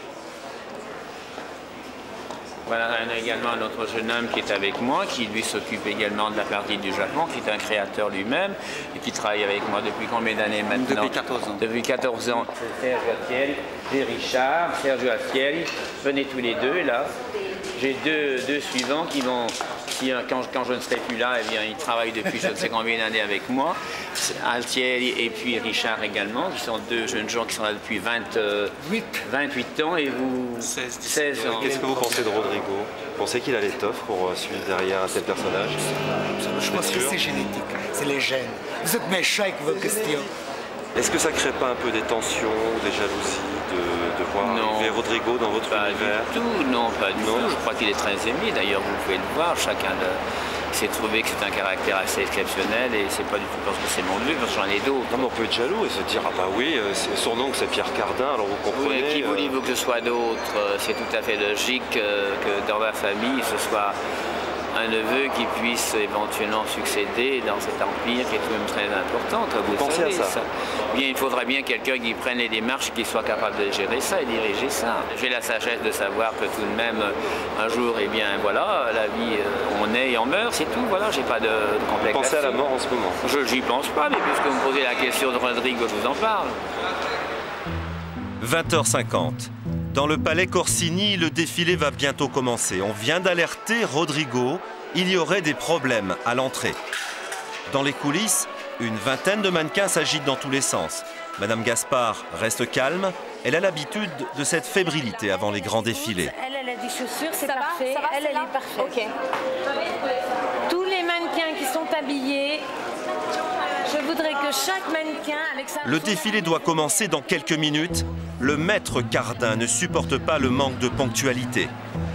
Voilà également un autre jeune homme qui est avec moi, qui lui s'occupe également de la partie du Japon, qui est un créateur lui-même et qui travaille avec moi depuis combien d'années maintenant? Depuis 14 ans. Depuis 14 ans. Sergio Altieri et Richard. Sergio Altieri, venez tous les deux là. J'ai deux suivants qui vont, quand je ne serai plus là, eh bien, ils travaillent depuis je ne sais combien d'années avec moi. Altieri et puis Richard également, qui sont deux jeunes gens qui sont là depuis 28 ans et vous 16 ans. Qu'est-ce que vous pensez de Rodrigo? Vous pensez qu'il a l'étoffe pour suivre derrière un tel personnage? Je pense que c'est génétique, c'est les gènes. Vous êtes méchants avec vos questions. Est-ce que ça ne crée pas un peu des tensions, des jalousies de voir arriver Rodrigo dans votre univers? Pas du tout, non, pas du tout. Je crois qu'il est très aimé. D'ailleurs, vous pouvez le voir, chacun s'est trouvé que c'est un caractère assez exceptionnel et c'est pas du tout parce que c'est mon Dieu, parce que j'en ai d'autres. Non, mais on peut être jaloux et se dire, ah bah oui, son nom c'est Pierre Cardin, alors vous comprenez. Oui, qui voulez-vous que ce soit d'autre? C'est tout à fait logique que dans ma famille, ce soit un neveu qui puisse éventuellement succéder dans cet empire qui est tout de même très important. Vous pensez à ça? Bien, il faudrait bien quelqu'un qui prenne les démarches, qui soit capable de gérer ça et diriger ça. J'ai la sagesse de savoir que tout de même, un jour, eh bien voilà, la vie, on naît et on meurt, c'est tout. Voilà, j'ai pas de complexe. Vous pensez à la mort en ce moment? Je n'y pense pas, mais puisque vous me posez la question de Rodrigo, je vous en parle. 20h50. Dans le palais Corsini, le défilé va bientôt commencer. On vient d'alerter Rodrigo, il y aurait des problèmes à l'entrée. Dans les coulisses, une vingtaine de mannequins s'agitent dans tous les sens. Madame Gaspard reste calme, elle a l'habitude de cette fébrilité avant les grands défilés. Elle a des chaussures, c'est parfait. Elle est parfaite. Okay. Tous les mannequins qui sont habillés, je voudrais que chaque mannequin, avec sa... Le défilé doit commencer dans quelques minutes. Le maître Cardin ne supporte pas le manque de ponctualité.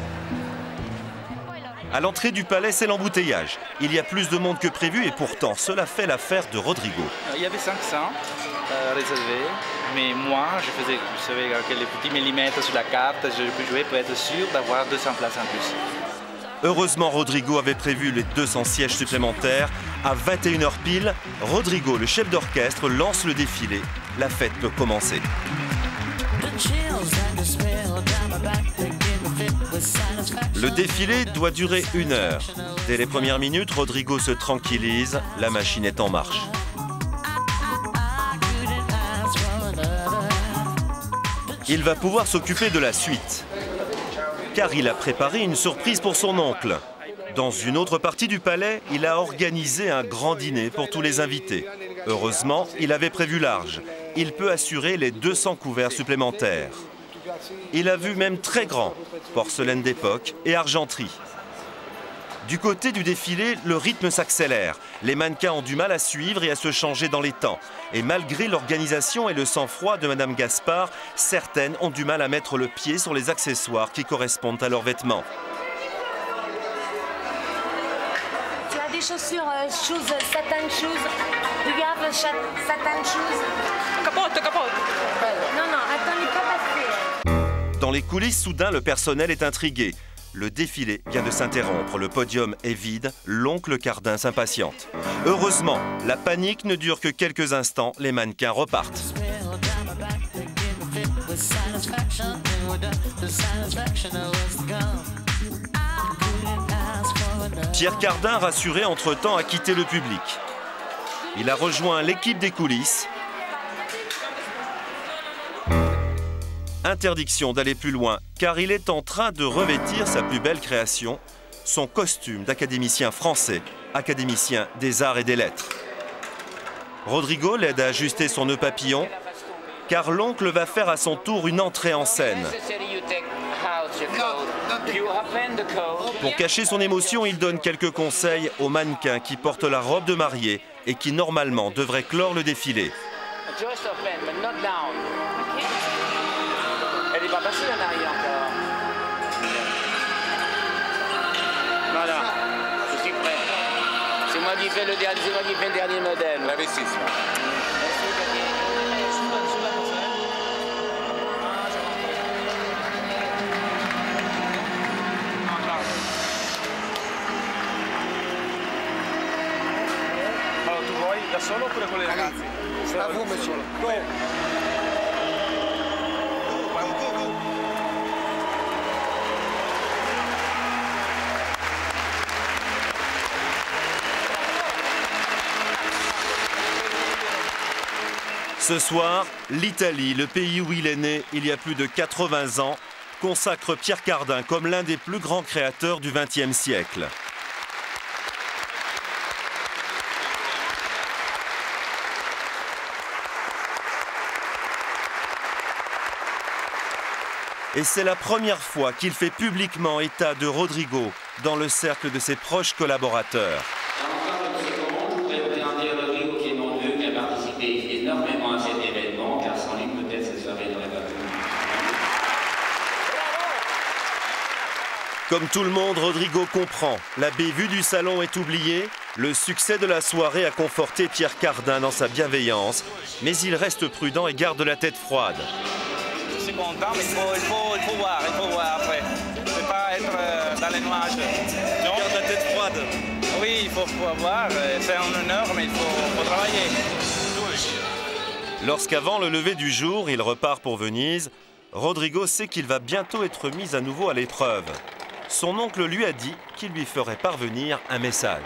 À l'entrée du palais, c'est l'embouteillage. Il y a plus de monde que prévu et pourtant, cela fait l'affaire de Rodrigo. Il y avait 500 réservés, mais moi, je savais les petits millimètres sur la carte, je peux jouer pour être sûr d'avoir 200 places en plus. Heureusement, Rodrigo avait prévu les 200 sièges supplémentaires. À 21h pile, Rodrigo, le chef d'orchestre, lance le défilé. La fête peut commencer. Le défilé doit durer 1 heure. Dès les premières minutes, Rodrigo se tranquillise, la machine est en marche. Il va pouvoir s'occuper de la suite, car il a préparé une surprise pour son oncle. Dans une autre partie du palais, il a organisé un grand dîner pour tous les invités. Heureusement, il avait prévu large. Il peut assurer les 200 couverts supplémentaires. Il a vu même très grand, porcelaine d'époque et argenterie. Du côté du défilé, le rythme s'accélère. Les mannequins ont du mal à suivre et à se changer dans les temps. Et malgré l'organisation et le sang-froid de Madame Gaspard, certaines ont du mal à mettre le pied sur les accessoires qui correspondent à leurs vêtements. Tu as des chaussures, satin shoes. Do you have satin shoes? Capote. Non, attends, il n'est pas passé. Dans les coulisses, soudain, le personnel est intrigué. Le défilé vient de s'interrompre, le podium est vide, l'oncle Cardin s'impatiente. Heureusement, la panique ne dure que quelques instants, les mannequins repartent. Pierre Cardin, rassuré entre-temps, a quitté le public. Il a rejoint l'équipe des coulisses. Interdiction d'aller plus loin, car il est en train de revêtir sa plus belle création, son costume d'académicien français, académicien des arts et des lettres. Rodrigo l'aide à ajuster son nœud papillon, car l'oncle va faire à son tour une entrée en scène. Pour cacher son émotion, il donne quelques conseils aux mannequins qui portent la robe de mariée et qui normalement devraient clore le défilé. Elle n'est pas passée en arrière encore. Voilà, je suis prêt. C'est moi qui fais le dernier modèle. L'investissement. Alors, tu vuoi da solo oppure con le ragazze? A vous, monsieur. Ce soir, l'Italie, le pays où il est né il y a plus de 80 ans, consacre Pierre Cardin comme l'un des plus grands créateurs du XXe siècle. Et c'est la première fois qu'il fait publiquement état de Rodrigo dans le cercle de ses proches collaborateurs. Comme tout le monde, Rodrigo comprend. La bévue du salon est oubliée. Le succès de la soirée a conforté Pierre Cardin dans sa bienveillance. Mais il reste prudent et garde la tête froide. Je suis content, mais il faut voir après. Il ne faut pas être dans les nuages. Garde la tête froide. Oui, il faut voir. C'est un honneur, mais il faut travailler. Lorsqu'avant le lever du jour, il repart pour Venise, Rodrigo sait qu'il va bientôt être mis à nouveau à l'épreuve. Son oncle lui a dit qu'il lui ferait parvenir un message.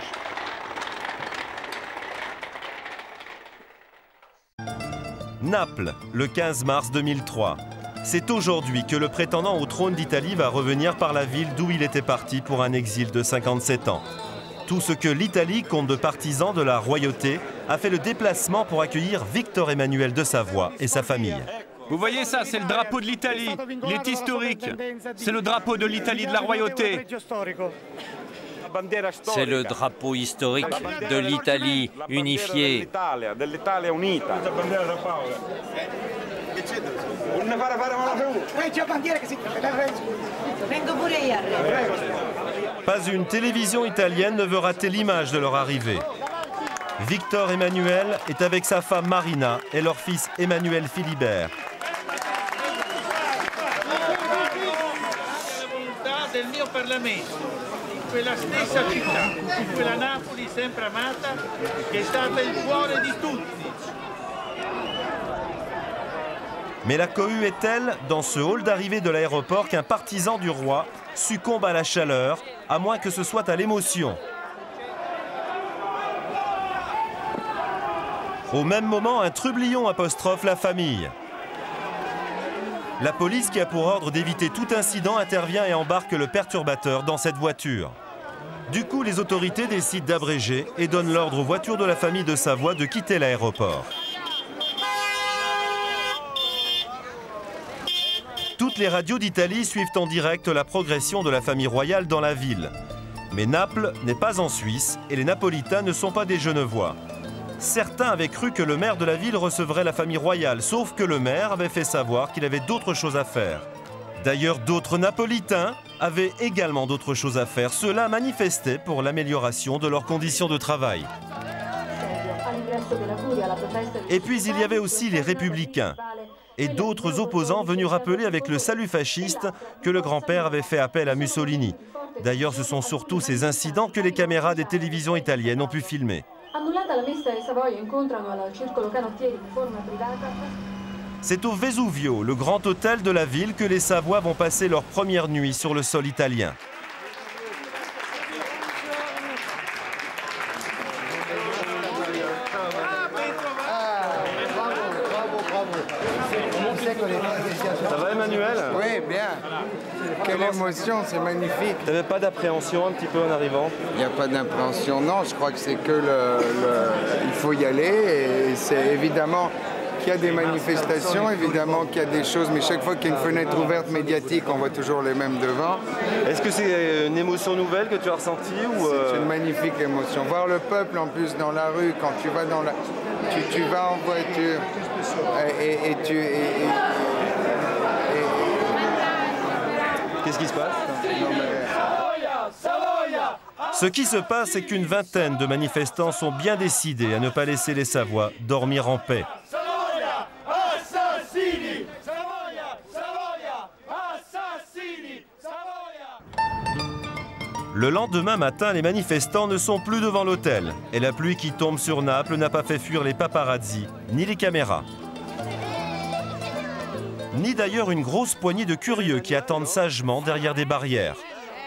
Naples, le 15 mars 2003. C'est aujourd'hui que le prétendant au trône d'Italie va revenir par la ville d'où il était parti pour un exil de 57 ans. Tout ce que l'Italie compte de partisans de la royauté a fait le déplacement pour accueillir Victor Emmanuel de Savoie et sa famille. Vous voyez ça, c'est le drapeau de l'Italie. Il est historique. C'est le drapeau de l'Italie de la royauté. C'est le drapeau historique de l'Italie unifiée. Pas une télévision italienne ne veut rater l'image de leur arrivée. Victor Emmanuel est avec sa femme Marina et leur fils Emmanuel Philibert. Quella stessa città, quella Napoli sempre amata, che è stata il cuore di tutti. Mais la cohue est telle dans ce hall d'arrivée de l'aéroport qu'un partisan du roi succombe à la chaleur, à moins que ce soit à l'émotion. Au même moment, un trublion apostrophe la famille. La police, qui a pour ordre d'éviter tout incident, intervient et embarque le perturbateur dans cette voiture. Du coup, les autorités décident d'abréger et donnent l'ordre aux voitures de la famille de Savoie de quitter l'aéroport. Toutes les radios d'Italie suivent en direct la progression de la famille royale dans la ville. Mais Naples n'est pas en Suisse et les Napolitains ne sont pas des Genevois. Certains avaient cru que le maire de la ville recevrait la famille royale, sauf que le maire avait fait savoir qu'il avait d'autres choses à faire. D'ailleurs, d'autres Napolitains avaient également d'autres choses à faire. Ceux-là manifestaient pour l'amélioration de leurs conditions de travail. Et puis il y avait aussi les républicains et d'autres opposants venus rappeler avec le salut fasciste que le grand-père avait fait appel à Mussolini. D'ailleurs, ce sont surtout ces incidents que les caméras des télévisions italiennes ont pu filmer. C'est au Vesuvio, le grand hôtel de la ville, que les Savoies vont passer leur première nuit sur le sol italien. Ça va, Emmanuel? Oui, bien. Quelle émotion, c'est magnifique. Tu n'avais pas d'appréhension un petit peu en arrivant? Il n'y a pas d'appréhension, non. Je crois que c'est que il faut y aller. Et c'est évidemment qu'il y a des manifestations, évidemment qu'il y a des choses, mais chaque fois qu'il y a une fenêtre ouverte médiatique, on voit toujours les mêmes devant. Est-ce que c'est une émotion nouvelle que tu as ressentie ou C'est une magnifique émotion. Voir le peuple en plus dans la rue, quand tu vas dans la... Tu vas en voiture Qu'est-ce qui se passe? Ce qui se passe, c'est qu'une vingtaine de manifestants sont bien décidés à ne pas laisser les Savoies dormir en paix. Le lendemain matin, les manifestants ne sont plus devant l'hôtel. Et la pluie qui tombe sur Naples n'a pas fait fuir les paparazzis, ni les caméras. Ni d'ailleurs une grosse poignée de curieux qui attendent sagement derrière des barrières.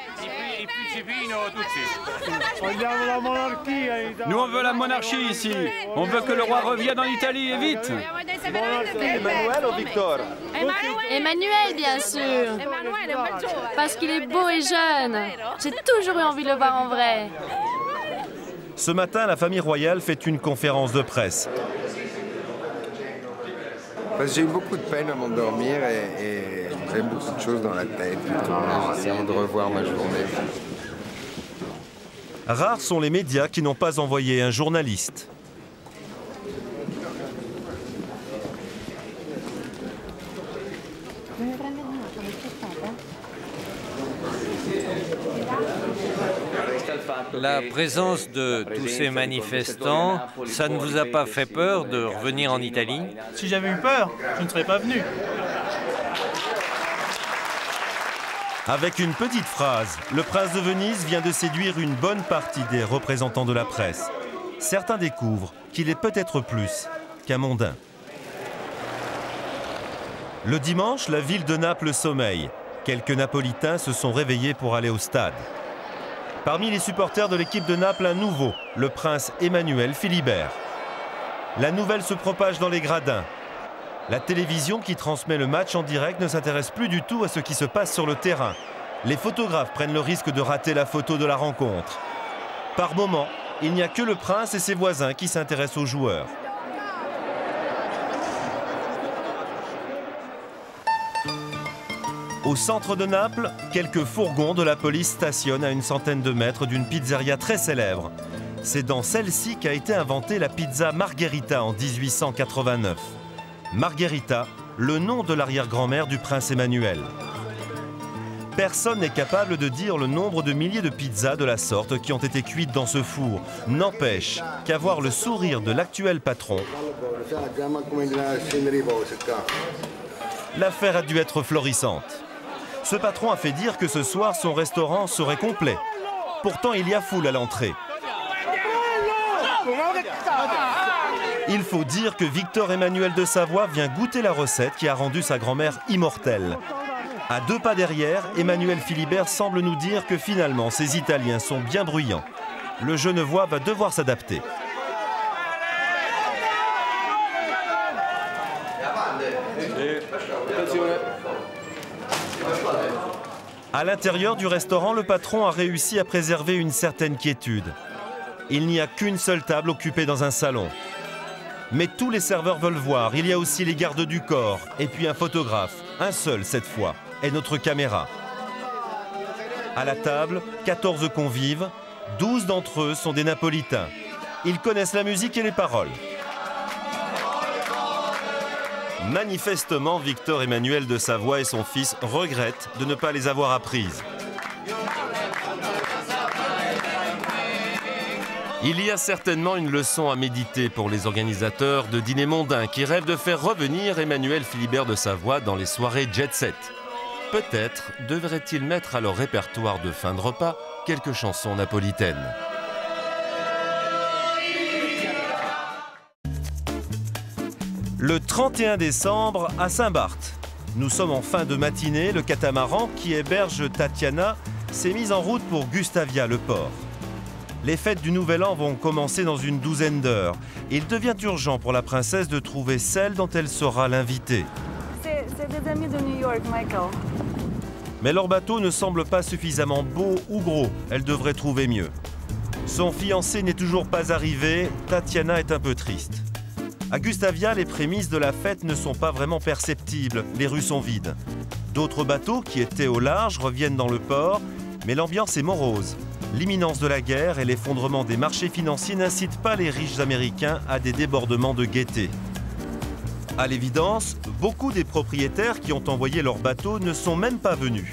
Nous, on veut la monarchie ici. On veut que le roi revienne en Italie et vite. Emmanuel ou Victor? Emmanuel, bien sûr. Parce qu'il est beau et jeune. J'ai toujours eu envie de le voir en vrai. Ce matin, la famille royale fait une conférence de presse. Parce que j'ai eu beaucoup de peine avant de dormir et j'avais beaucoup de choses dans la tête. J'essayais de revoir ma journée. Rares sont les médias qui n'ont pas envoyé un journaliste. La présence de tous ces manifestants, ça ne vous a pas fait peur de revenir en Italie? Si j'avais eu peur, je ne serais pas venu. Avec une petite phrase, le prince de Venise vient de séduire une bonne partie des représentants de la presse. Certains découvrent qu'il est peut-être plus qu'un mondain. Le dimanche, la ville de Naples sommeille. Quelques Napolitains se sont réveillés pour aller au stade. Parmi les supporters de l'équipe de Naples, un nouveau, le prince Emmanuel Philibert. La nouvelle se propage dans les gradins. La télévision qui transmet le match en direct ne s'intéresse plus du tout à ce qui se passe sur le terrain. Les photographes prennent le risque de rater la photo de la rencontre. Par moments, il n'y a que le prince et ses voisins qui s'intéressent aux joueurs. Au centre de Naples, quelques fourgons de la police stationnent à une centaine de mètres d'une pizzeria très célèbre. C'est dans celle-ci qu'a été inventée la pizza Margherita en 1889. Margherita, le nom de l'arrière-grand-mère du prince Emmanuel. Personne n'est capable de dire le nombre de milliers de pizzas de la sorte qui ont été cuites dans ce four. N'empêche qu'avoir le sourire de l'actuel patron, l'affaire a dû être florissante. Ce patron a fait dire que ce soir, son restaurant serait complet. Pourtant, il y a foule à l'entrée. Il faut dire que Victor Emmanuel de Savoie vient goûter la recette qui a rendu sa grand-mère immortelle. À 2 pas derrière, Emmanuel Philibert semble nous dire que finalement, ces Italiens sont bien bruyants. Le Genevois va devoir s'adapter. À l'intérieur du restaurant, le patron a réussi à préserver une certaine quiétude. Il n'y a qu'une seule table occupée dans un salon. Mais tous les serveurs veulent voir. Il y a aussi les gardes du corps et puis un photographe, un seul cette fois, est notre caméra. À la table, 14 convives, 12 d'entre eux sont des Napolitains. Ils connaissent la musique et les paroles. Manifestement, Victor Emmanuel de Savoie et son fils regrettent de ne pas les avoir apprises. Il y a certainement une leçon à méditer pour les organisateurs de dîners mondains qui rêvent de faire revenir Emmanuel Philibert de Savoie dans les soirées jet-set. Peut-être devraient-ils mettre à leur répertoire de fin de repas quelques chansons napolitaines. Le 31 décembre à Saint-Barth. Nous sommes en fin de matinée. Le catamaran qui héberge Tatiana s'est mis en route pour Gustavia, le port. Les fêtes du Nouvel An vont commencer dans une douzaine d'heures. Il devient urgent pour la princesse de trouver celle dont elle sera l'invitée. C'est des amis de New York, Michael. Mais leur bateau ne semble pas suffisamment beau ou gros. Elle devrait trouver mieux. Son fiancé n'est toujours pas arrivé. Tatiana est un peu triste. À Gustavia, les prémices de la fête ne sont pas vraiment perceptibles. Les rues sont vides. D'autres bateaux qui étaient au large reviennent dans le port, mais l'ambiance est morose. L'imminence de la guerre et l'effondrement des marchés financiers n'incitent pas les riches Américains à des débordements de gaieté. À l'évidence, beaucoup des propriétaires qui ont envoyé leurs bateaux ne sont même pas venus.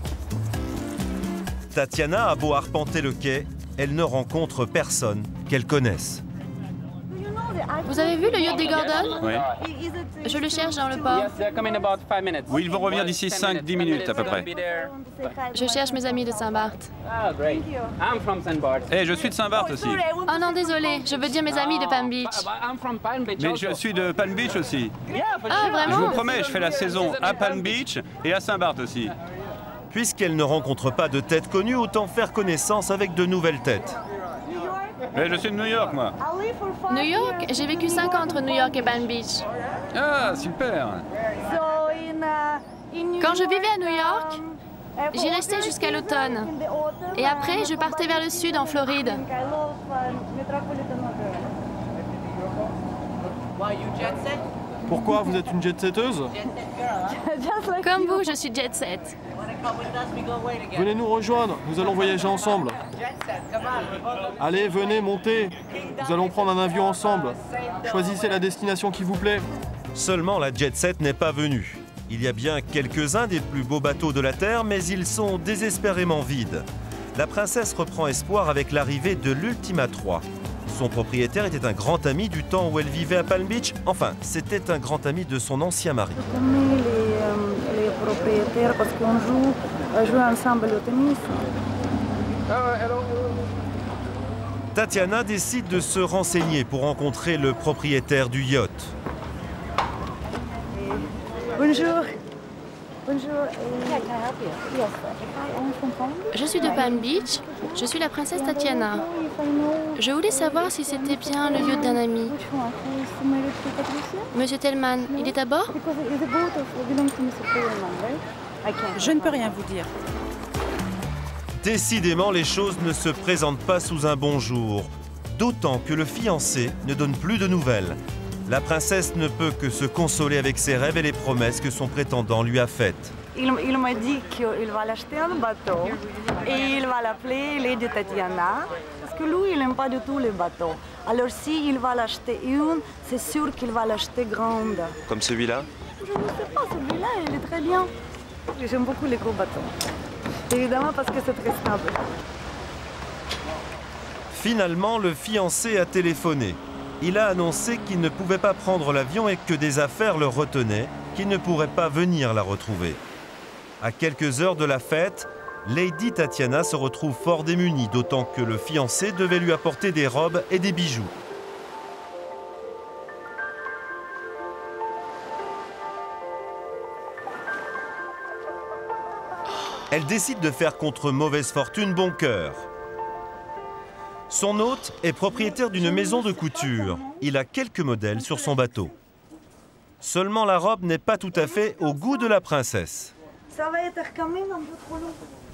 Tatiana a beau arpenter le quai, elle ne rencontre personne qu'elle connaisse. Vous avez vu le yacht des Gordon? Oui. Je le cherche dans le port. Oui, ils vont revenir d'ici 5-10 minutes à peu près. Je cherche mes amis de Saint-Barth. Eh, je suis de Saint-Barth aussi. Oh non, désolé, je veux dire mes amis de Palm Beach. Mais je suis de Palm Beach aussi. Ah, vraiment? Je vous promets, je fais la saison à Palm Beach et à Saint-Barth aussi. Puisqu'elle ne rencontre pas de têtes connues, autant faire connaissance avec de nouvelles têtes. Mais je suis de New York, moi. New York? J'ai vécu 5 ans entre New York et Palm Beach. Ah, super. Quand je vivais à New York, j'y restais jusqu'à l'automne. Et après, je partais vers le sud, en Floride. Pourquoi? Vous êtes une jet-setteuse? Comme vous, je suis jet-set. Venez nous rejoindre, nous allons voyager ensemble. Allez, venez, montez. Nous allons prendre un avion ensemble. Choisissez la destination qui vous plaît. Seulement, la jet-set n'est pas venue. Il y a bien quelques-uns des plus beaux bateaux de la Terre, mais ils sont désespérément vides. La princesse reprend espoir avec l'arrivée de l'Ultima 3. Son propriétaire était un grand ami du temps où elle vivait à Palm Beach. Enfin, c'était un grand ami de son ancien mari. Je connais les propriétaires parce qu'on joue ensemble au tennis. Tatiana décide de se renseigner pour rencontrer le propriétaire du yacht. Bonjour. Bonjour. Je suis de Palm Beach. Je suis la princesse Tatiana. Je voulais savoir si c'était bien le yacht d'un ami. Monsieur Tellman, il est à bord? Je ne peux rien vous dire. Décidément, les choses ne se présentent pas sous un bon jour. D'autant que le fiancé ne donne plus de nouvelles. La princesse ne peut que se consoler avec ses rêves et les promesses que son prétendant lui a faites. Il m'a dit qu'il va l'acheter un bateau et il va l'appeler Lady Tatiana parce que lui, il n'aime pas du tout les bateaux. Alors s'il va l'acheter une, c'est sûr qu'il va l'acheter grande. Comme celui-là? Je ne sais pas, celui-là, il est très bien. J'aime beaucoup les gros bateaux. Évidemment parce que c'est très stable. Finalement, le fiancé a téléphoné. Il a annoncé qu'il ne pouvait pas prendre l'avion et que des affaires le retenaient, qu'il ne pourrait pas venir la retrouver. À quelques heures de la fête, Lady Tatiana se retrouve fort démunie, d'autant que le fiancé devait lui apporter des robes et des bijoux. Elle décide de faire contre mauvaise fortune bon cœur. Son hôte est propriétaire d'une maison de couture. Il a quelques modèles sur son bateau. Seulement la robe n'est pas tout à fait au goût de la princesse. Ça va être quand même un peu trop long.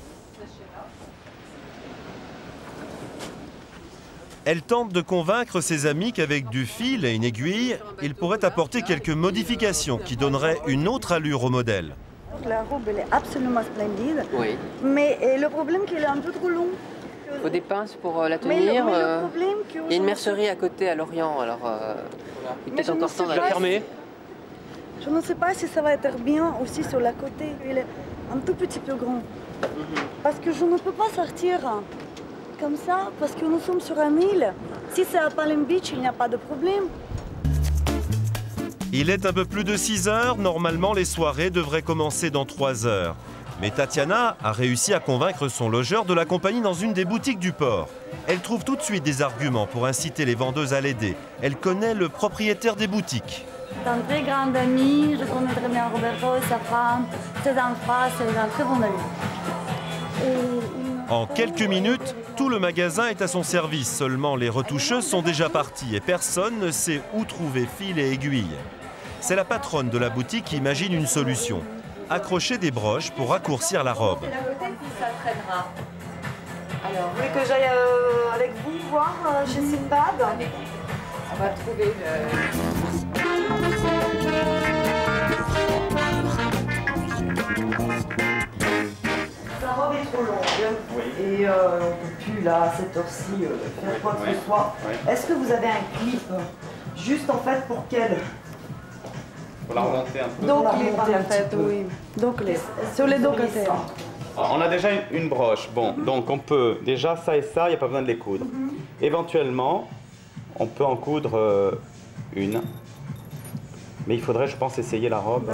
Elle tente de convaincre ses amis qu'avec du fil et une aiguille, il pourrait apporter quelques modifications qui donneraient une autre allure au modèle. La robe, elle est absolument splendide. Oui. Mais le problème, c'est qu'elle est un peu trop longue. Il faut des pinces pour la tenir. Mais le problème que il y a une mercerie à côté à Lorient, alors il est peut-être encore temps de la fermer. Je ne sais pas si ça va être bien aussi sur la côté. Il est un tout petit peu grand. Parce que je ne peux pas sortir comme ça, parce que nous sommes sur une île. Si c'est à Palm Beach, il n'y a pas de problème. Il est un peu plus de 6 heures. Normalement, les soirées devraient commencer dans 3 heures. Mais Tatiana a réussi à convaincre son logeur de l'accompagner dans une des boutiques du port. Elle trouve tout de suite des arguments pour inciter les vendeuses à l'aider. Elle connaît le propriétaire des boutiques. C'est un très grand ami, je connais très bien Roberto et sa femme, ses enfants, c'est un très bon ami. En quelques minutes, tout le magasin est à son service. Seulement les retoucheuses sont déjà parties et personne ne sait où trouver fil et aiguille. C'est la patronne de la boutique qui imagine une solution. Accrocher des broches pour raccourcir la robe. Ça traînera. Alors, vous voulez que j'aille avec vous voir chez Sinbad? On va trouver La robe est trop longue et on ne peut plus là, à cette heure-ci, faire quoi que ce soit. Est-ce que vous avez un clip juste en fait pour qu'elle... Pour la remonter un peu. Donc il est parfait, oui. Donc sur les deux côtés. On a déjà une broche. Bon, donc on peut déjà ça et ça, il n'y a pas besoin de les coudre. Éventuellement, on peut en coudre une. Mais il faudrait, je pense, essayer la robe.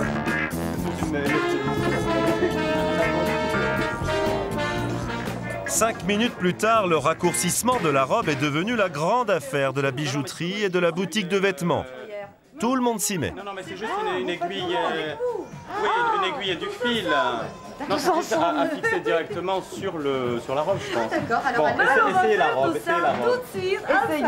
5 minutes plus tard, le raccourcissement de la robe est devenu la grande affaire de la bijouterie et de la boutique de vêtements. Tout le monde s'y met. Non, mais c'est juste une aiguille. Oui, une aiguille et du fil. Non, c'est juste à fixer directement sur la robe, je pense. D'accord, alors bon, essayez la robe, essayez la robe. Tout de suite, essayez.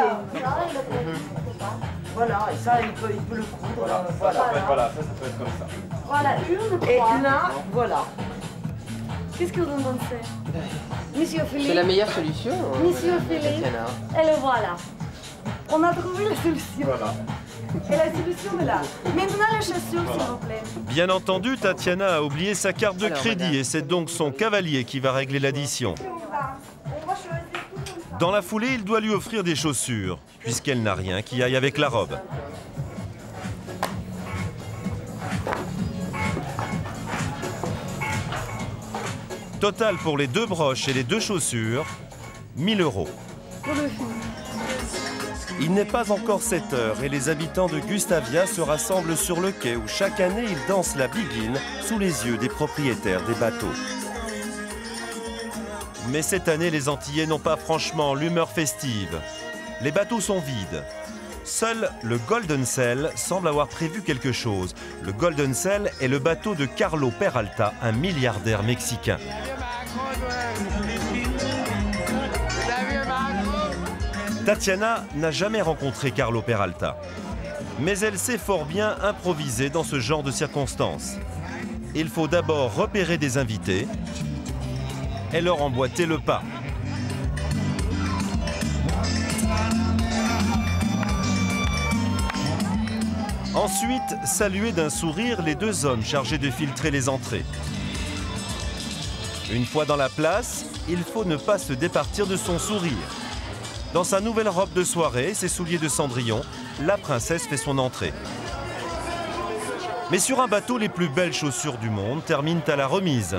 Voilà, et ça, il peut le coudre. Voilà, ça peut être comme ça. Voilà, une, et là, voilà. Qu'est-ce que vous en pensez, Monsieur Philippe? C'est la meilleure solution. Monsieur Philippe, et le voilà. On a trouvé la solution. Voilà. Et la solution est là. Maintenant, les chaussures, s'il vous plaît. Bien entendu, Tatiana a oublié sa carte de crédit et c'est donc son cavalier qui va régler l'addition. Dans la foulée, il doit lui offrir des chaussures, puisqu'elle n'a rien qui aille avec la robe. Total pour les 2 broches et les 2 chaussures, 1 000 €. Il n'est pas encore 7 heures et les habitants de Gustavia se rassemblent sur le quai où chaque année ils dansent la biguine sous les yeux des propriétaires des bateaux. Mais cette année, les Antillais n'ont pas franchement l'humeur festive. Les bateaux sont vides. Seul le Golden Sail semble avoir prévu quelque chose. Le Golden Sail est le bateau de Carlo Peralta, un milliardaire mexicain. Tatiana n'a jamais rencontré Carlo Peralta, mais elle sait fort bien improviser dans ce genre de circonstances. Il faut d'abord repérer des invités et leur emboîter le pas. Ensuite, saluer d'un sourire les 2 hommes chargés de filtrer les entrées. Une fois dans la place, il faut ne pas se départir de son sourire. Dans sa nouvelle robe de soirée et ses souliers de cendrillon, la princesse fait son entrée. Mais sur un bateau, les plus belles chaussures du monde terminent à la remise.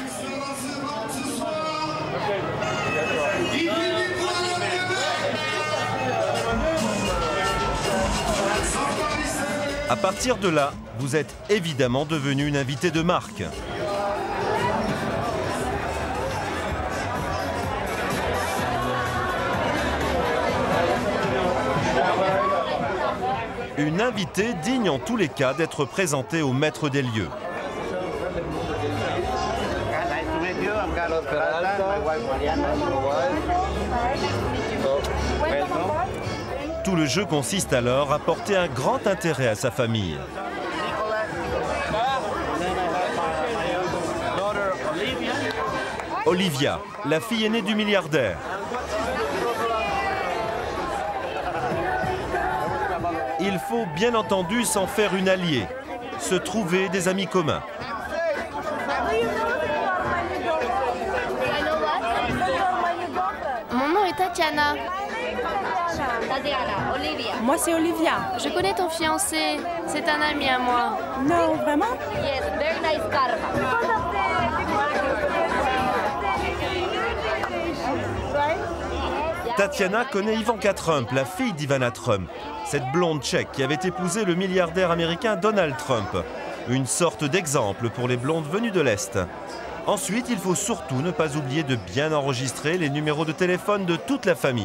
À partir de là, vous êtes évidemment devenu une invitée de marque. Une invitée digne en tous les cas d'être présentée au maître des lieux. Tout le jeu consiste alors à porter un grand intérêt à sa famille. Olivia, la fille aînée du milliardaire. Il faut bien entendu s'en faire une alliée, se trouver des amis communs. Mon nom est Tatiana. Moi, c'est Olivia. Je connais ton fiancé. C'est un ami à moi. Non, vraiment? Yes, very nice karma. Tatiana connaît Ivanka Trump, la fille d'Ivana Trump, cette blonde tchèque qui avait épousé le milliardaire américain Donald Trump. Une sorte d'exemple pour les blondes venues de l'Est. Ensuite, il faut surtout ne pas oublier de bien enregistrer les numéros de téléphone de toute la famille.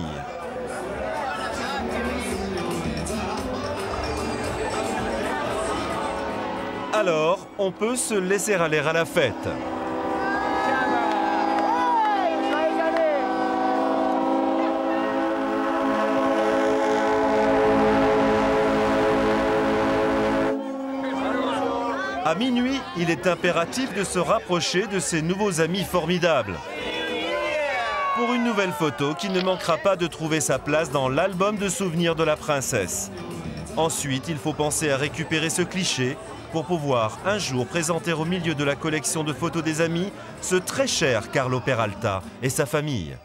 Alors, on peut se laisser aller à la fête. À minuit, il est impératif de se rapprocher de ses nouveaux amis formidables. Pour une nouvelle photo qui ne manquera pas de trouver sa place dans l'album de souvenirs de la princesse. Ensuite, il faut penser à récupérer ce cliché pour pouvoir un jour présenter au milieu de la collection de photos des amis ce très cher Carlo Peralta et sa famille.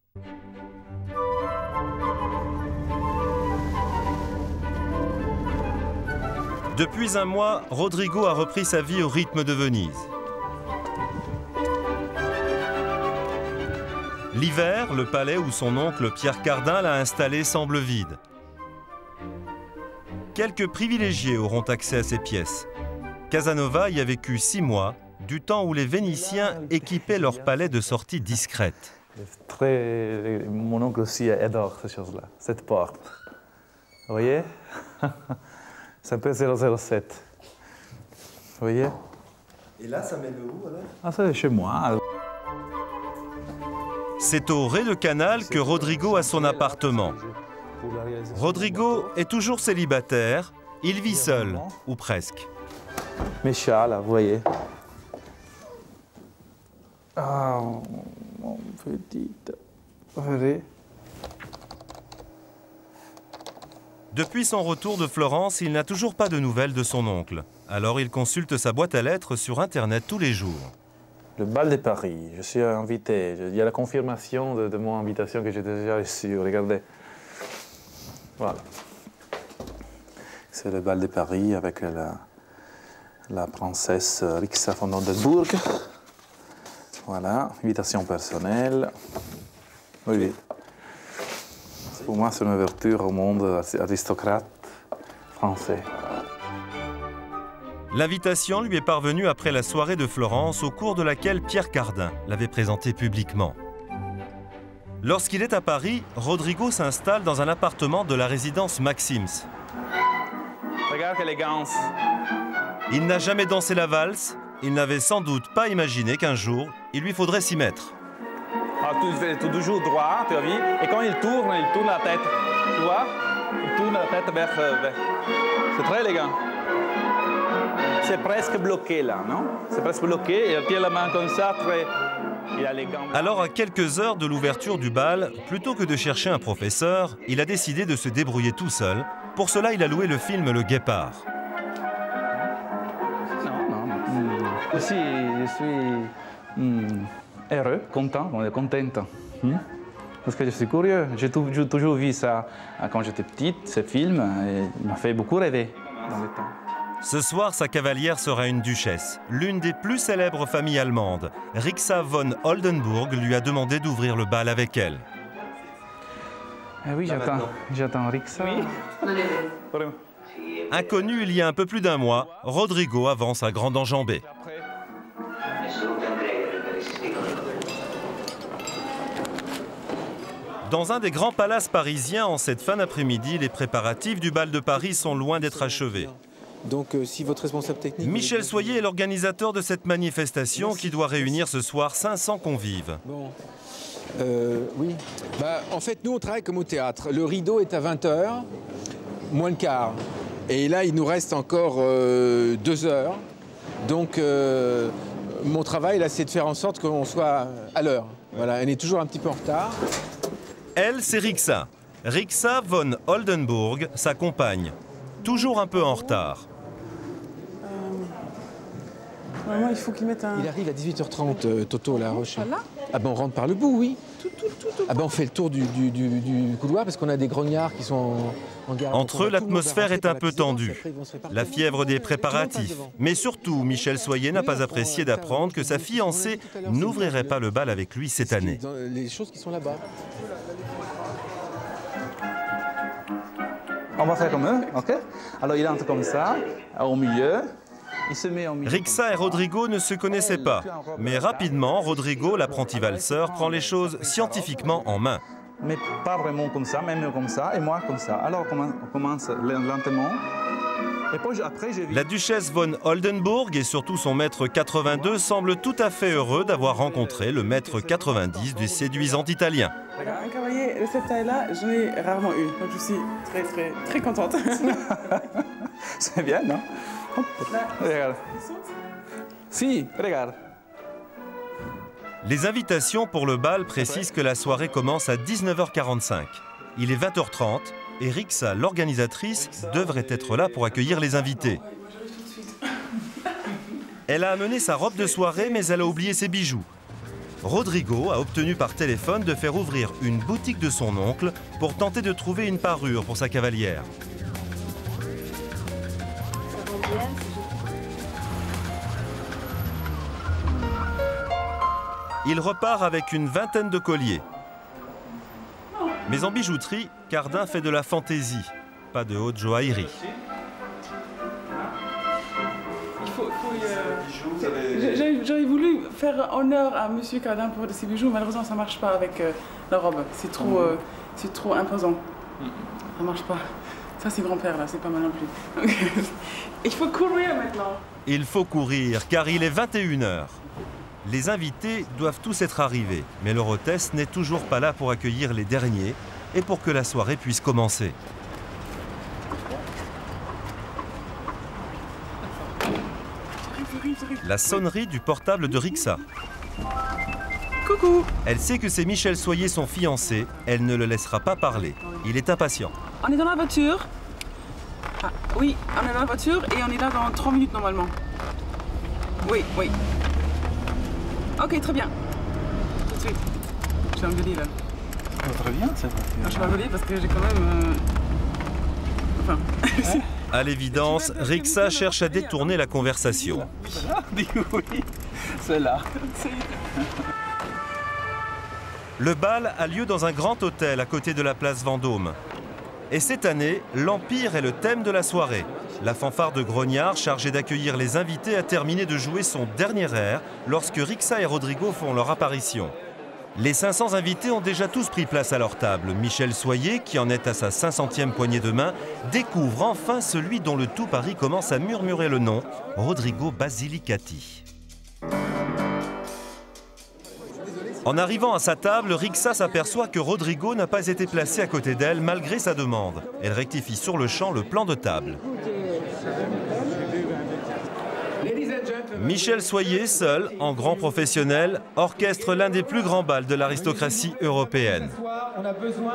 Depuis un mois, Rodrigo a repris sa vie au rythme de Venise. L'hiver, le palais où son oncle Pierre Cardin l'a installé semble vide. Quelques privilégiés auront accès à ces pièces. Casanova y a vécu 6 mois, du temps où les Vénitiens équipaient leur palais de sorties discrètes. Mon oncle aussi adore ces choses-là, cette porte. Vous voyez? C'est un peu 007. Vous voyez? Et là, ça met le où alors? Ah, ça c'est chez moi. C'est au rez-de-canal que Rodrigo a son appartement. Rodrigo est toujours célibataire, il vit seul, ou presque. Mes chats, là, vous voyez. Ah, mon petit. Regardez. Depuis son retour de Florence, il n'a toujours pas de nouvelles de son oncle. Alors il consulte sa boîte à lettres sur Internet tous les jours. Le bal de Paris, je suis invité. Il y a la confirmation de mon invitation que j'ai déjà reçue. Regardez. Voilà. C'est le bal de Paris avec la princesse Rixa von Oldenburg. Voilà, invitation personnelle. Oui, oui. Pour moi, c'est une ouverture au monde aristocrate français. L'invitation lui est parvenue après la soirée de Florence, au cours de laquelle Pierre Cardin l'avait présentée publiquement. Lorsqu'il est à Paris, Rodrigo s'installe dans un appartement de la résidence Maxims. Regarde quelle élégance. Il n'a jamais dansé la valse, il n'avait sans doute pas imaginé qu'un jour, il lui faudrait s'y mettre. Ah, tout toujours droit, tu as vu? Et quand il tourne la tête. Tu vois? Il tourne la tête vers... C'est très élégant. C'est presque bloqué là, non? C'est presque bloqué, et il tient la main comme ça, très... Alors, à quelques heures de l'ouverture du bal, plutôt que de chercher un professeur, il a décidé de se débrouiller tout seul. Pour cela, il a loué le film Le Guépard. Non. Aussi, je suis Heureux, content, on est contente. Parce que je suis curieux. J'ai toujours vu ça quand j'étais petite, ce film, et il m'a fait beaucoup rêver dans le temps. Ce soir, sa cavalière sera une duchesse, l'une des plus célèbres familles allemandes. Rixa von Oldenburg lui a demandé d'ouvrir le bal avec elle. Ah oui, j'attends Rixa. Oui. Inconnu il y a un peu plus d'un mois, Rodrigo avance à grande enjambée. Dans un des grands palaces parisiens, en cette fin d'après-midi, les préparatifs du bal de Paris sont loin d'être achevés. Donc, si votre responsable technique... Michel Soyer est l'organisateur de cette manifestation qui doit réunir ce soir 500 convives. Bon. Oui. En fait, nous, on travaille comme au théâtre. Le rideau est à 20h, moins le quart. Et là, il nous reste encore 2 heures. Donc, mon travail, là, c'est de faire en sorte qu'on soit à l'heure. Voilà, elle est toujours un petit peu en retard. Elle, c'est Rixa. Rixa von Oldenburg, sa compagne. Toujours un peu en retard. Normalement, il faut qu'il mette un... Il arrive à 18h30, Toto, La Roche. Là ? Ah ben, on rentre par le bout, oui. Ah ben, on fait le tour du couloir parce qu'on a des grognards qui sont en garde. Entre eux, l'atmosphère est un peu tendue. La fièvre des préparatifs. Mais surtout, Michel Soyer n'a pas apprécié d'apprendre que sa fiancée n'ouvrirait pas le bal avec lui cette année. Les choses qui sont là-bas. On va faire comme eux, ok? Alors il entre comme ça, au milieu. Il se met au milieu. Rixa et Rodrigo ne se connaissaient pas. Mais rapidement, Rodrigo, l'apprenti valseur, prend les choses scientifiquement en main. Mais pas vraiment comme ça, même comme ça, et moi comme ça. Alors on commence lentement. Et puis après, la duchesse von Oldenburg et surtout son maître 82 semblent tout à fait heureux d'avoir rencontré le maître 90 du séduisant italien. Un cavalier de cette taille-là, j'en ai rarement eu. Donc je suis très contente. C'est bien, non? Regarde. Si, regarde. Les invitations pour le bal précisent que la soirée commence à 19h45. Il est 20h30 et Rixa, l'organisatrice, devrait être là pour accueillir les invités. Elle a amené sa robe de soirée, mais elle a oublié ses bijoux. Rodrigo a obtenu par téléphone de faire ouvrir une boutique de son oncle pour tenter de trouver une parure pour sa cavalière. Il repart avec une vingtaine de colliers. Mais en bijouterie, Cardin fait de la fantaisie, pas de haute joaillerie. J'aurais voulu faire honneur à Monsieur Cardin pour ses bijoux, malheureusement ça ne marche pas avec la robe. C'est trop imposant. Ça ne marche pas. Ça c'est grand-père là, c'est pas mal non plus. Il faut courir maintenant. Il faut courir car il est 21h. Les invités doivent tous être arrivés, mais leur hôtesse n'est toujours pas là pour accueillir les derniers et pour que la soirée puisse commencer. La sonnerie du portable de Rixa. Coucou. Elle sait que c'est Michel Soyer, son fiancé. Elle ne le laissera pas parler. Il est impatient. On est dans la voiture. Ah, oui, on est dans la voiture et on est là dans 3 minutes normalement. Oui. Ok, très bien. Tout de suite. Je suis engueulée là. Très bien, ça va. Je suis engueulée parce que j'ai quand même... Enfin... À l'évidence, Rixa cherche à détourner la conversation. Oui, c'est là. Le bal a lieu dans un grand hôtel à côté de la place Vendôme. Et cette année, l'Empire est le thème de la soirée. La fanfare de Grognard, chargée d'accueillir les invités, a terminé de jouer son dernier air lorsque Rixa et Rodrigo font leur apparition. Les 500 invités ont déjà tous pris place à leur table. Michel Soyer, qui en est à sa 500e poignée de main, découvre enfin celui dont le tout Paris commence à murmurer le nom, Rodrigo Basilicati. En arrivant à sa table, Rixa s'aperçoit que Rodrigo n'a pas été placé à côté d'elle malgré sa demande. Elle rectifie sur le champ le plan de table. Michel Soyer, seul, en grand professionnel, orchestre l'un des plus grands bals de l'aristocratie européenne.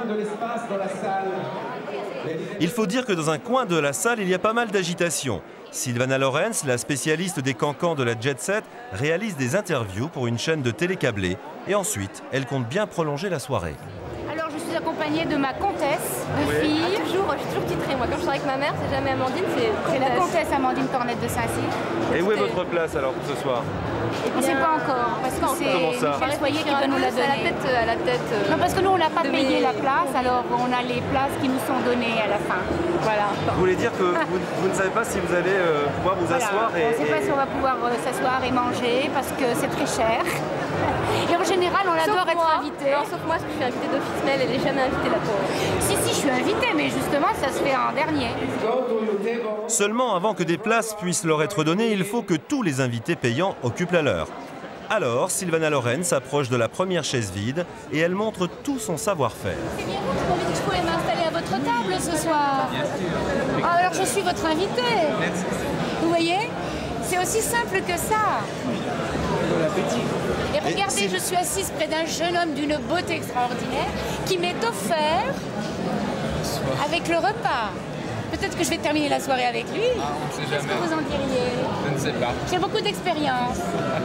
Il faut dire que dans un coin de la salle, il y a pas mal d'agitation. Sylvana Lorenz, la spécialiste des cancans de la jet set, réalise des interviews pour une chaîne de télé câblée. Et ensuite, elle compte bien prolonger la soirée. Alors je suis accompagnée de ma comtesse de fille. Je suis toujours titrée, moi quand je sors avec ma mère, c'est jamais Amandine, c'est la comtesse Amandine Cornette de Saint-Cyr. Et où est votre place alors pour ce soir? On ne sait pas encore, parce que c'est Michel Soyer qui va nous la donner. À la tête. Non, parce que nous on n'a pas payé la place, alors on a les places qui nous sont données à la fin. Voilà. Vous voulez dire que vous ne savez pas si vous allez pouvoir vous asseoir On ne sait pas si on va pouvoir s'asseoir et manger, parce que c'est très cher. Et en général, on adore être invité. Non, sauf moi, parce que je suis invitée d'office, mais elle n'est jamais invitée la pauvre. Si, je suis invitée, mais justement, ça se fait en dernier. Seulement, avant que des places puissent leur être données, il faut que tous les invités payants occupent la leur. Alors, Sylvana Lorenz s'approche de la première chaise vide et elle montre tout son savoir-faire. C'est bien vous qui m'avez dit que je pouvais m'installer à votre table ce soir. Ah, alors, je suis votre invitée. Vous voyez? C'est aussi simple que ça. Bon appétit. Et regardez, je suis assise près d'un jeune homme d'une beauté extraordinaire qui m'est offert avec le repas. Peut-être que je vais terminer la soirée avec lui. Ah, on ne sait jamais. Qu'est-ce que vous en diriez? Je ne sais pas. J'ai beaucoup d'expérience.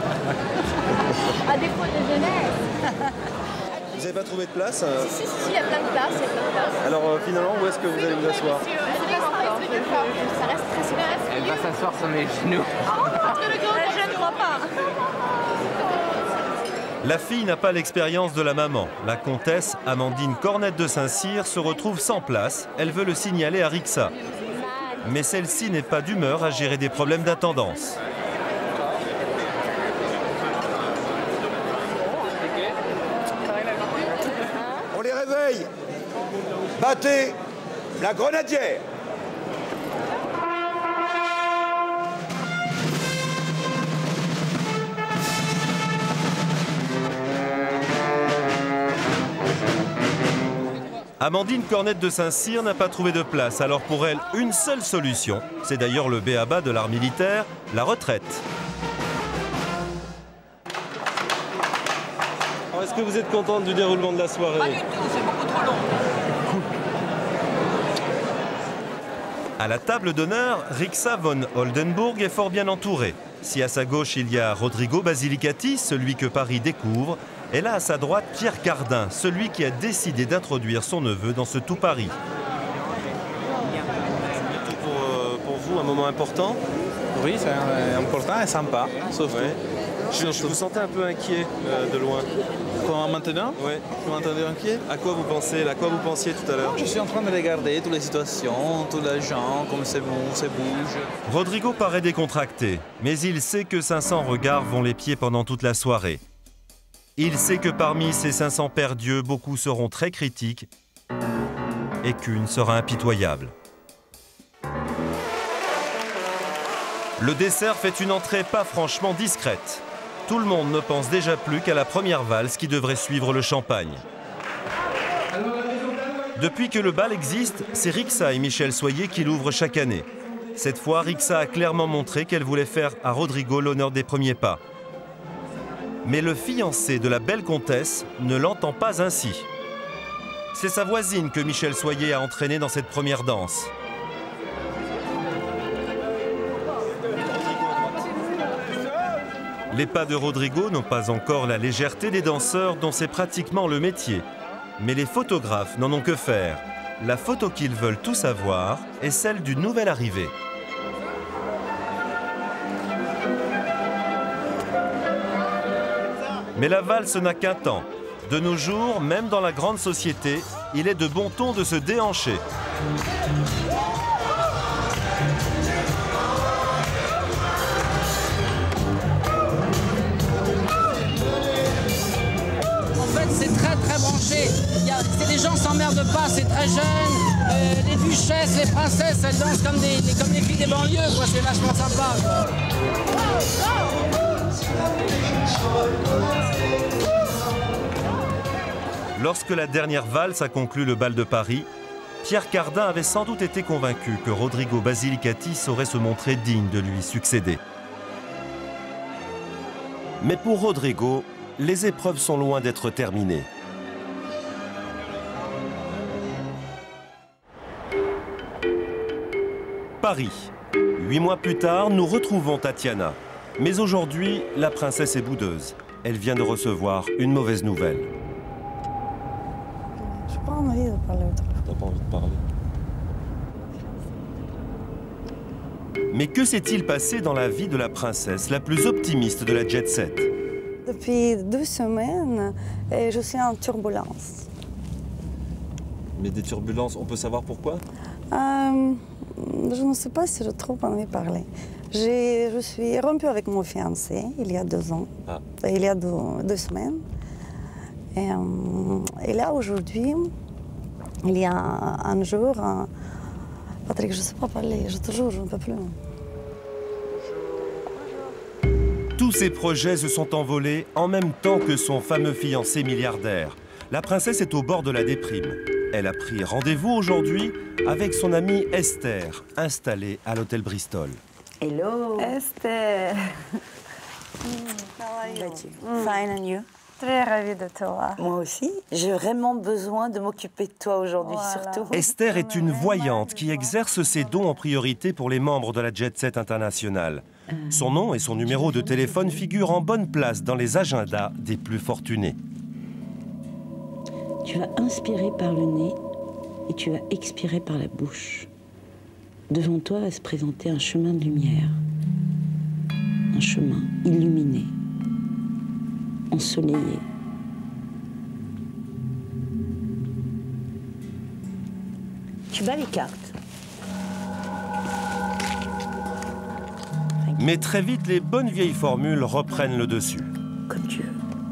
À défaut de jeunesse. Vous n'avez pas trouvé de place? Si, il y a plein de places, Alors finalement, où est-ce que vous allez vous asseoir? Ça reste très super. Elle va s'asseoir sur mes genoux. Je ne crois pas. La fille n'a pas l'expérience de la maman. La comtesse Amandine Cornette de Saint-Cyr se retrouve sans place. Elle veut le signaler à Rixa. Mais celle-ci n'est pas d'humeur à gérer des problèmes d'attendance. On les réveille. Battez la grenadière. Amandine Cornette de Saint-Cyr n'a pas trouvé de place, alors pour elle, une seule solution, c'est d'ailleurs le b.a.-ba de l'art militaire, la retraite. Est-ce que vous êtes contente du déroulement de la soirée? Pas du tout, c'est beaucoup trop long. À la table d'honneur, Rixa von Oldenburg est fort bien entourée. Si à sa gauche il y a Rodrigo Basilicati, celui que Paris découvre, et là à sa droite Pierre Cardin, celui qui a décidé d'introduire son neveu dans ce tout Paris. Pour vous, un moment important? Oui, c'est important et sympa, sauf Je vous sentais un peu inquiet de loin. Comment maintenant? Oui. Vous m'entendez inquiet? À quoi vous pensez? À quoi vous pensiez tout à l'heure? Je suis en train de regarder toutes les situations, tous les gens, comme c'est bon, c'est bouge. Rodrigo paraît décontracté, mais il sait que 500 regards vont les pieds pendant toute la soirée. Il sait que parmi ces 500 pères dieux, beaucoup seront très critiques et qu'une sera impitoyable. Le dessert fait une entrée pas franchement discrète. Tout le monde ne pense déjà plus qu'à la première valse qui devrait suivre le champagne. Depuis que le bal existe, c'est Rixa et Michel Soyer qui l'ouvrent chaque année. Cette fois, Rixa a clairement montré qu'elle voulait faire à Rodrigo l'honneur des premiers pas. Mais le fiancé de la belle comtesse ne l'entend pas ainsi. C'est sa voisine que Michel Soyer a entraînée dans cette première danse. Les pas de Rodrigo n'ont pas encore la légèreté des danseurs dont c'est pratiquement le métier. Mais les photographes n'en ont que faire. La photo qu'ils veulent tous avoir est celle du nouvel arrivé. Mais la valse n'a qu'un temps. De nos jours, même dans la grande société, il est de bon ton de se déhancher. C'est très branché. Les gens s'emmerdent pas, c'est très jeune. Les duchesses, les princesses, elles dansent comme des filles des banlieues, quoi. C'est vachement sympa, quoi. Lorsque la dernière valse a conclu le bal de Paris, Pierre Cardin avait sans doute été convaincu que Rodrigo Basilicati saurait se montrer digne de lui succéder. Mais pour Rodrigo, les épreuves sont loin d'être terminées. Paris, 8 mois plus tard, nous retrouvons Tatiana. Mais aujourd'hui, la princesse est boudeuse. Elle vient de recevoir une mauvaise nouvelle. Je n'ai pas envie de parler au téléphone. T'as pas envie de parler? Mais que s'est-il passé dans la vie de la princesse, la plus optimiste de la jet set? Depuis 2 semaines, je suis en turbulence. Mais des turbulences, on peut savoir pourquoi? Je ne sais pas si j'ai trop envie de parler. Je suis rompue avec mon fiancé il y a 2 ans, il y a 2 semaines. Et là, aujourd'hui, il y a un jour, Patrick, je ne sais pas parler, je te jure, je ne peux plus. Tous ses projets se sont envolés en même temps que son fameux fiancé milliardaire. La princesse est au bord de la déprime. Elle a pris rendez-vous aujourd'hui avec son amie Esther, installée à l'hôtel Bristol. Hello. Esther. How are you? Fine, and you? Très ravie de te voir. Moi aussi. J'ai vraiment besoin de m'occuper de toi aujourd'hui, surtout. Esther est une voyante qui exerce ses dons en priorité pour les membres de la Jet Set internationale. Son nom et son numéro de téléphone figurent en bonne place dans les agendas des plus fortunés. Tu vas inspirer par le nez et tu vas expirer par la bouche. Devant toi va se présenter un chemin de lumière, un chemin illuminé, ensoleillé. Tu bats les cartes. Mais très vite, les bonnes vieilles formules reprennent le dessus. Comme tu veux.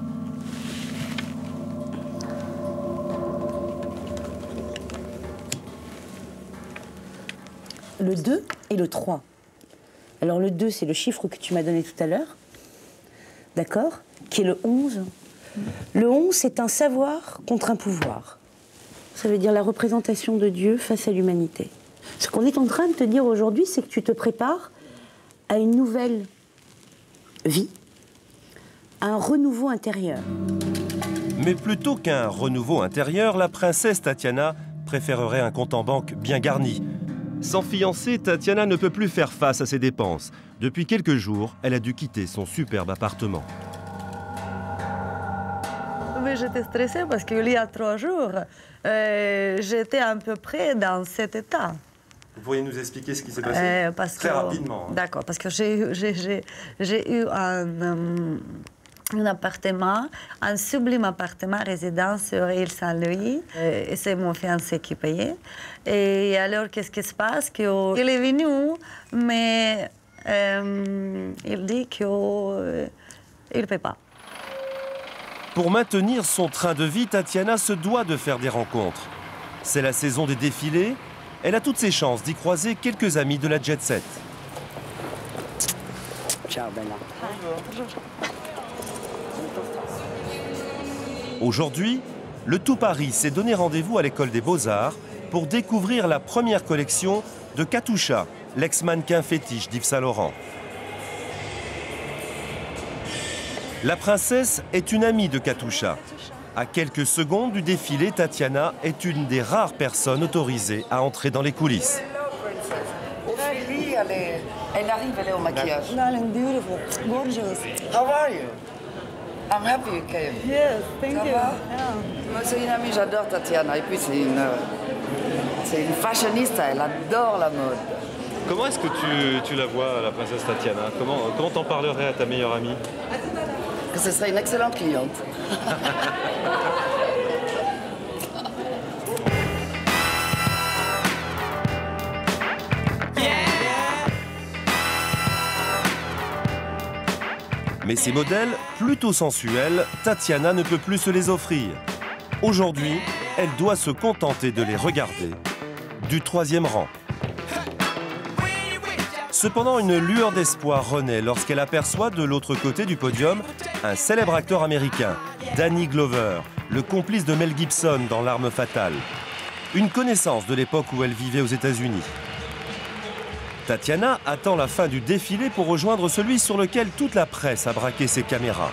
Le 2 et le 3. Alors le 2, c'est le chiffre que tu m'as donné tout à l'heure, d'accord? Qui est le 11. Le 11, c'est un savoir contre un pouvoir. Ça veut dire la représentation de Dieu face à l'humanité. Ce qu'on est en train de te dire aujourd'hui, c'est que tu te prépares à une nouvelle vie, à un renouveau intérieur. Mais plutôt qu'un renouveau intérieur, la princesse Tatiana préférerait un compte en banque bien garni. Sans fiancé, Tatiana ne peut plus faire face à ses dépenses. Depuis quelques jours, elle a dû quitter son superbe appartement. Oui, j'étais stressée parce qu'il y a 3 jours, j'étais à peu près dans cet état. Vous pourriez nous expliquer ce qui s'est passé très rapidement. D'accord, parce que j'ai eu un appartement, un sublime appartement, résidence sur Île Saint-Louis. Et c'est mon fiancé qui payait. Et alors, qu'est-ce qui se passe? Il est venu, mais il dit qu'il ne paie pas. Pour maintenir son train de vie, Tatiana se doit de faire des rencontres. C'est la saison des défilés. Elle a toutes ses chances d'y croiser quelques amis de la Jet Set. Ciao, Bella. Aujourd'hui, le tout Paris s'est donné rendez-vous à l'école des Beaux-Arts pour découvrir la première collection de Katusha, l'ex-mannequin fétiche d'Yves Saint Laurent. La princesse est une amie de Katusha. À quelques secondes du défilé, Tatiana est une des rares personnes autorisées à entrer dans les coulisses. Ophélie, elle arrive, elle est au maquillage. Darling, beautiful, gorgeous. How are you? I'm happy you came. Yes, thank you. Moi, c'est une amie, j'adore Tatiana. Et puis, c'est une fashionista, elle adore la mode. Comment est-ce que tu la vois, la princesse Tatiana? Comment t'en parlerais à ta meilleure amie? Que ce serait une excellente cliente. Mais ces modèles, plutôt sensuels, Tatiana ne peut plus se les offrir. Aujourd'hui, elle doit se contenter de les regarder du 3e rang. Cependant, une lueur d'espoir renaît lorsqu'elle aperçoit de l'autre côté du podium un célèbre acteur américain, Danny Glover, le complice de Mel Gibson dans L'Arme fatale. Une connaissance de l'époque où elle vivait aux États-Unis. Tatiana attend la fin du défilé pour rejoindre celui sur lequel toute la presse a braqué ses caméras.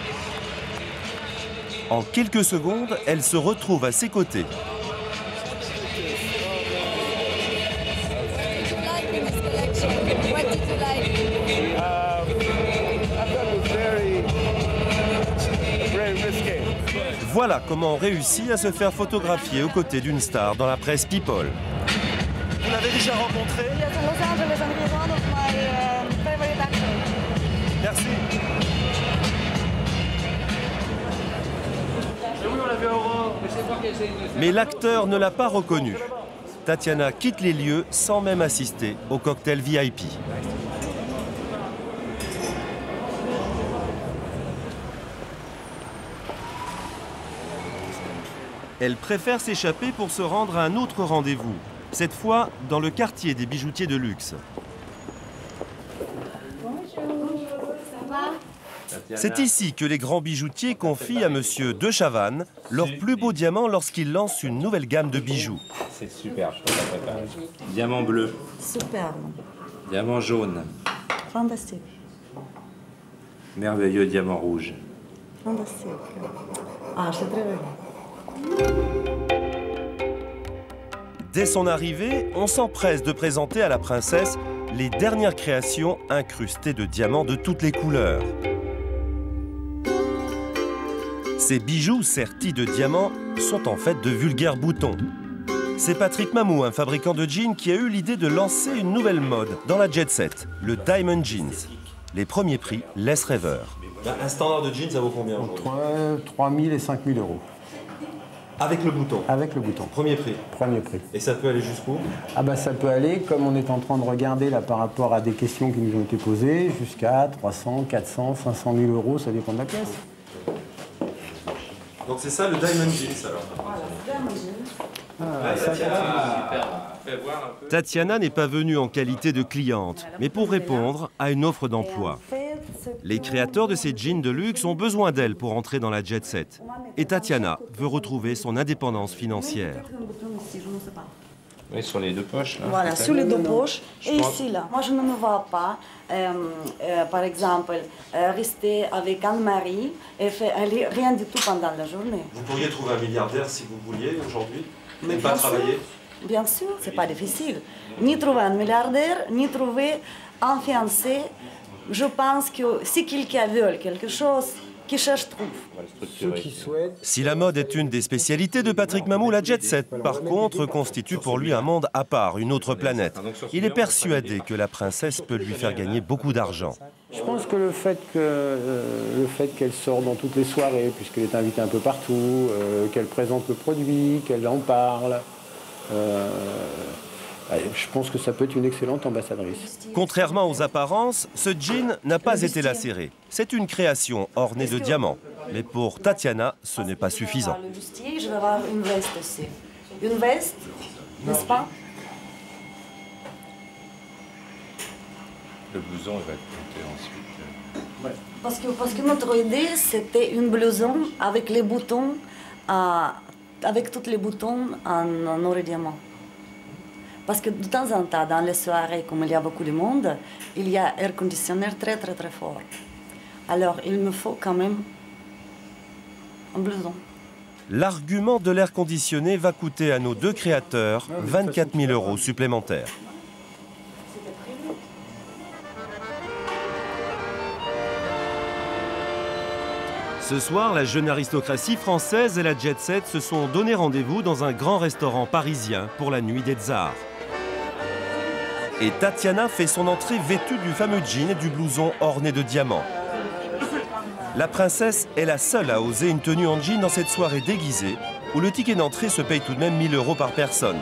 En quelques secondes, elle se retrouve à ses côtés. Where Voilà comment on réussit à se faire photographier aux côtés d'une star dans la presse People. Vous l'avez déjà rencontré? Merci. Mais l'acteur ne l'a pas reconnu. Tatiana quitte les lieux sans même assister au cocktail VIP. Elle préfère s'échapper pour se rendre à un autre rendez-vous, cette fois dans le quartier des bijoutiers de luxe. C'est ici que les grands bijoutiers confient à Monsieur De Chavannes leurs plus beaux diamants lorsqu'ils lancent une nouvelle gamme de bijoux. C'est super, je peux la préparer. Diamant bleu. Superbe. Diamant jaune. Fantastique. Merveilleux diamant rouge. Fantastique. Ah, c'est très bien. Dès son arrivée, on s'empresse de présenter à la princesse les dernières créations incrustées de diamants de toutes les couleurs. Ces bijoux sertis de diamants sont en fait de vulgaires boutons. C'est Patrick Mamou, un fabricant de jeans, qui a eu l'idée de lancer une nouvelle mode dans la jet set, le Diamond Jeans. Les premiers prix laissent rêveur. Un standard de jeans, ça vaut combien aujourd'hui? Entre 3 000 et 5 000 euros. Avec le bouton? Avec le bouton. Premier prix? Premier prix. Et ça peut aller jusqu'où? Ah bah ça peut aller, comme on est en train de regarder là par rapport à des questions qui nous ont été posées, jusqu'à 300, 400, 500 000 euros, ça dépend de la pièce. Donc c'est ça le Diamond Jeans alors? Tatiana n'est pas venue en qualité de cliente, mais pour répondre à une offre d'emploi. Les créateurs de ces jeans de luxe ont besoin d'elle pour entrer dans la jet set. Et Tatiana veut retrouver son indépendance financière. Oui, sur les deux poches. Là, voilà, sur les deux poches et ici, là. Moi, je ne me vois pas, par exemple, rester avec un mari et faire rien du tout pendant la journée. Vous pourriez trouver un milliardaire si vous vouliez aujourd'hui, mais pas travailler? Bien sûr, c'est pas difficile. Ni trouver un milliardaire, ni trouver un fiancé. Je pense que si quelqu'un veut quelque chose, qui cherche trouve. Si la mode est une des spécialités de Patrick Mamou, la jet set, par contre, constitue pour lui un monde à part, une autre planète. Il est persuadé que la princesse peut lui faire gagner beaucoup d'argent. Je pense que le fait qu'elle sort dans toutes les soirées, puisqu'elle est invitée un peu partout, qu'elle présente le produit, qu'elle en parle, je pense que ça peut être une excellente ambassadrice. Contrairement aux apparences, ce jean n'a pas été lacéré. C'est une création ornée de diamants. Mais pour Tatiana, ce n'est pas suffisant. Le bustier, je vais avoir une veste aussi. Une veste, n'est-ce pas? Le blouson, il va être monté ensuite. Parce que notre idée, c'était une blouson avec les boutons, avec tous les boutons en or et diamant. Parce que de temps en temps, dans les soirées, comme il y a beaucoup de monde, il y a air conditionné très très très fort. Alors il me faut quand même un blouson. L'argument de l'air conditionné va coûter à nos deux créateurs 24 000 euros supplémentaires. Ce soir, la jeune aristocratie française et la jet set se sont donné rendez-vous dans un grand restaurant parisien pour la nuit des tsars. Et Tatiana fait son entrée vêtue du fameux jean et du blouson orné de diamants. La princesse est la seule à oser une tenue en jean dans cette soirée déguisée, où le ticket d'entrée se paye tout de même 1 000 euros par personne.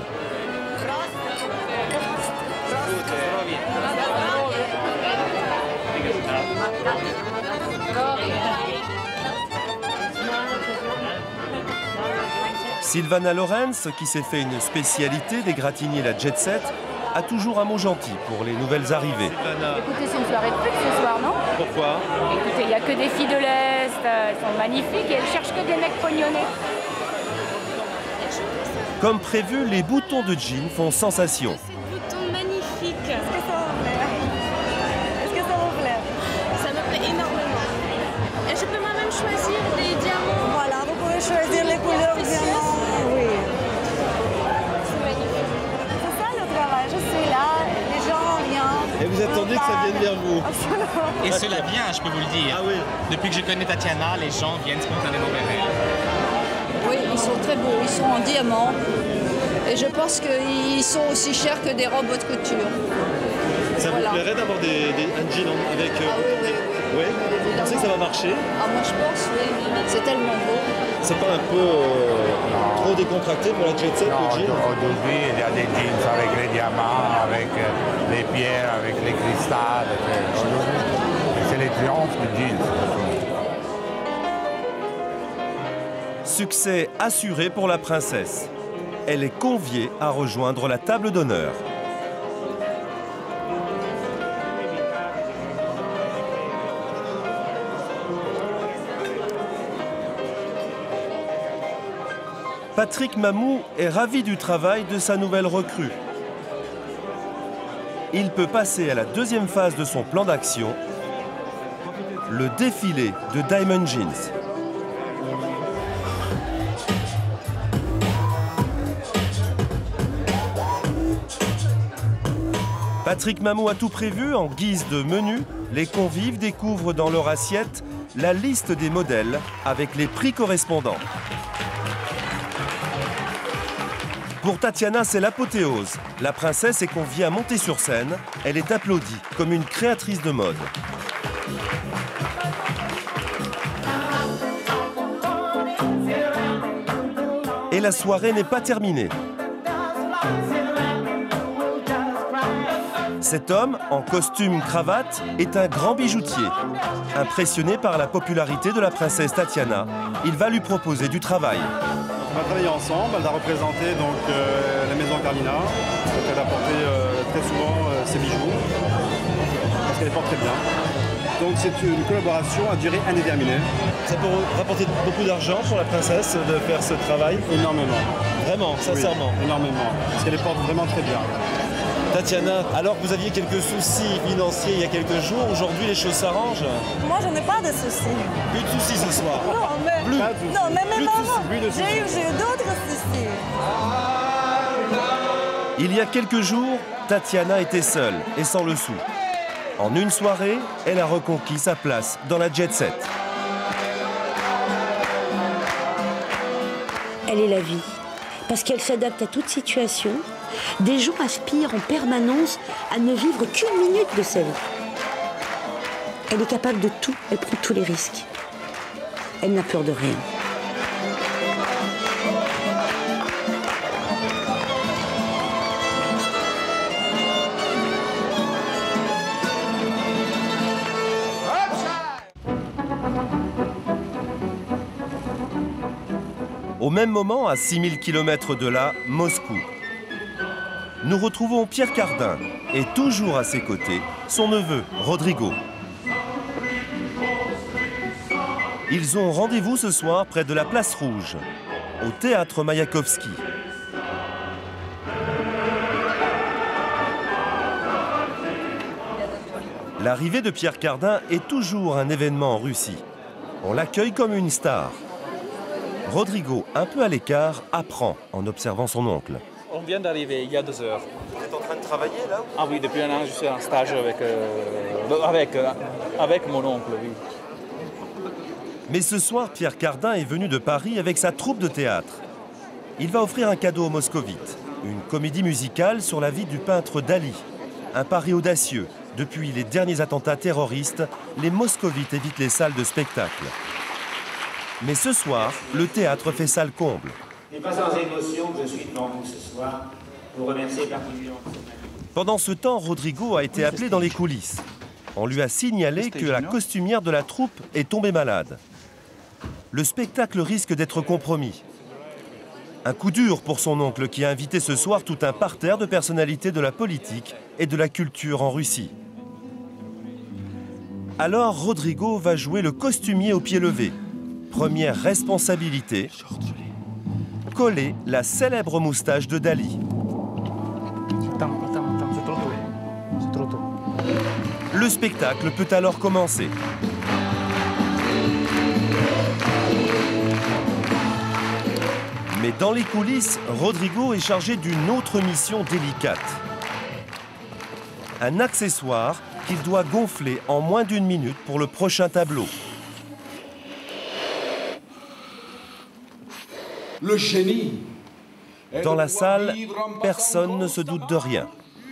Sylvana Lorenz, qui s'est fait une spécialité d'égratigner la jet set, a toujours un mot gentil pour les nouvelles arrivées. Écoutez, c'est une soirée de pute ce soir, non? Pourquoi? Écoutez, il n'y a que des filles de l'Est, elles sont magnifiques et elles cherchent que des mecs pognonnés. Comme prévu, les boutons de jean font sensation. Ces boutons magnifiques. Est-ce que ça vous plaît? Est-ce que ça vous plaît? Ça me plaît énormément. Et je peux moi-même choisir les diamants. Voilà, vous pouvez choisir les couleurs diamants. Oui. C'est magnifique. C'est ça le travail. Je suis là, les gens viennent. Et vous attendez que ça vienne vers vous? Absolument. Et cela vient, je peux vous le dire. Ah oui. Depuis que je connais Tatiana, les gens viennent spontanément vers elle. Oui, ils sont très beaux, ils sont en diamant. Et je pense qu'ils sont aussi chers que des robes haute couture. Ça vous plairait d'avoir un jean avec... oui. Vous pensez que ça va marcher? Ah, moi je pense, oui. C'est tellement beau. C'est pas un peu trop décontracté pour la jet set, le jean? Aujourd'hui, il y a des jeans avec les diamants, avec les pierres, avec les cristals. C'est les triomphes du jean. Succès assuré pour la princesse. Elle est conviée à rejoindre la table d'honneur. Patrick Mamou est ravi du travail de sa nouvelle recrue. Il peut passer à la deuxième phase de son plan d'action, le défilé de Diamond Jeans. Patrick Mamou a tout prévu. En guise de menu, les convives découvrent dans leur assiette la liste des modèles avec les prix correspondants. Pour Tatiana, c'est l'apothéose. La princesse est conviée à monter sur scène. Elle est applaudie comme une créatrice de mode. Et la soirée n'est pas terminée. Cet homme, en costume cravate, est un grand bijoutier. Impressionné par la popularité de la princesse Tatiana, il va lui proposer du travail. On va travailler ensemble. Elle va représenter donc, la maison Carmina. Donc, elle va porter très souvent ses bijoux, parce qu'elle les porte très bien. Donc c'est une collaboration à durée indéterminée. Ça peut rapporter beaucoup d'argent pour la princesse de faire ce travail? Énormément. Vraiment, sincèrement? Oui, énormément, parce qu'elle les porte vraiment très bien. Tatiana, alors que vous aviez quelques soucis financiers il y a quelques jours, aujourd'hui les choses s'arrangent? Moi je n'ai pas de soucis. Plus de soucis ce soir? Non, mais, plus. Non, mais même avant, j'ai eu d'autres soucis. Il y a quelques jours, Tatiana était seule et sans le sou. En une soirée, elle a reconquis sa place dans la jet set. Elle est la vie, parce qu'elle s'adapte à toute situation. Des gens aspirent en permanence à ne vivre qu'une minute de sa vie. Elle est capable de tout, elle prend tous les risques. Elle n'a peur de rien. Au même moment, à 6000 km de là, Moscou. Nous retrouvons Pierre Cardin et toujours à ses côtés, son neveu, Rodrigo. Ils ont rendez-vous ce soir près de la Place Rouge, au théâtre Mayakovsky. L'arrivée de Pierre Cardin est toujours un événement en Russie. On l'accueille comme une star. Rodrigo, un peu à l'écart, apprend en observant son oncle. On vient d'arriver il y a 2 heures. Vous êtes en train de travailler là? Ah oui, depuis un an, je suis en stage avec mon oncle, oui. Mais ce soir, Pierre Cardin est venu de Paris avec sa troupe de théâtre. Il va offrir un cadeau aux Moscovites, une comédie musicale sur la vie du peintre Dali. Un pari audacieux. Depuis les derniers attentats terroristes, les Moscovites évitent les salles de spectacle. Mais ce soir, le théâtre fait salle comble. Ce n'est pas sans émotion que je suis devant vous ce soir pour remercier particulièrement. Pendant ce temps, Rodrigo a été appelé dans les coulisses. On lui a signalé que la costumière de la troupe est tombée malade. Le spectacle risque d'être compromis. Un coup dur pour son oncle qui a invité ce soir tout un parterre de personnalités de la politique et de la culture en Russie. Alors Rodrigo va jouer le costumier au pied levé. Première responsabilité, coller la célèbre moustache de Dali. Attends, c'est trop tôt. C'est trop tôt. Le spectacle peut alors commencer. Mais dans les coulisses, Rodrigo est chargé d'une autre mission délicate. Un accessoire qu'il doit gonfler en moins d'1 minute pour le prochain tableau. Le génie. Dans la salle, personne ne se doute de rien.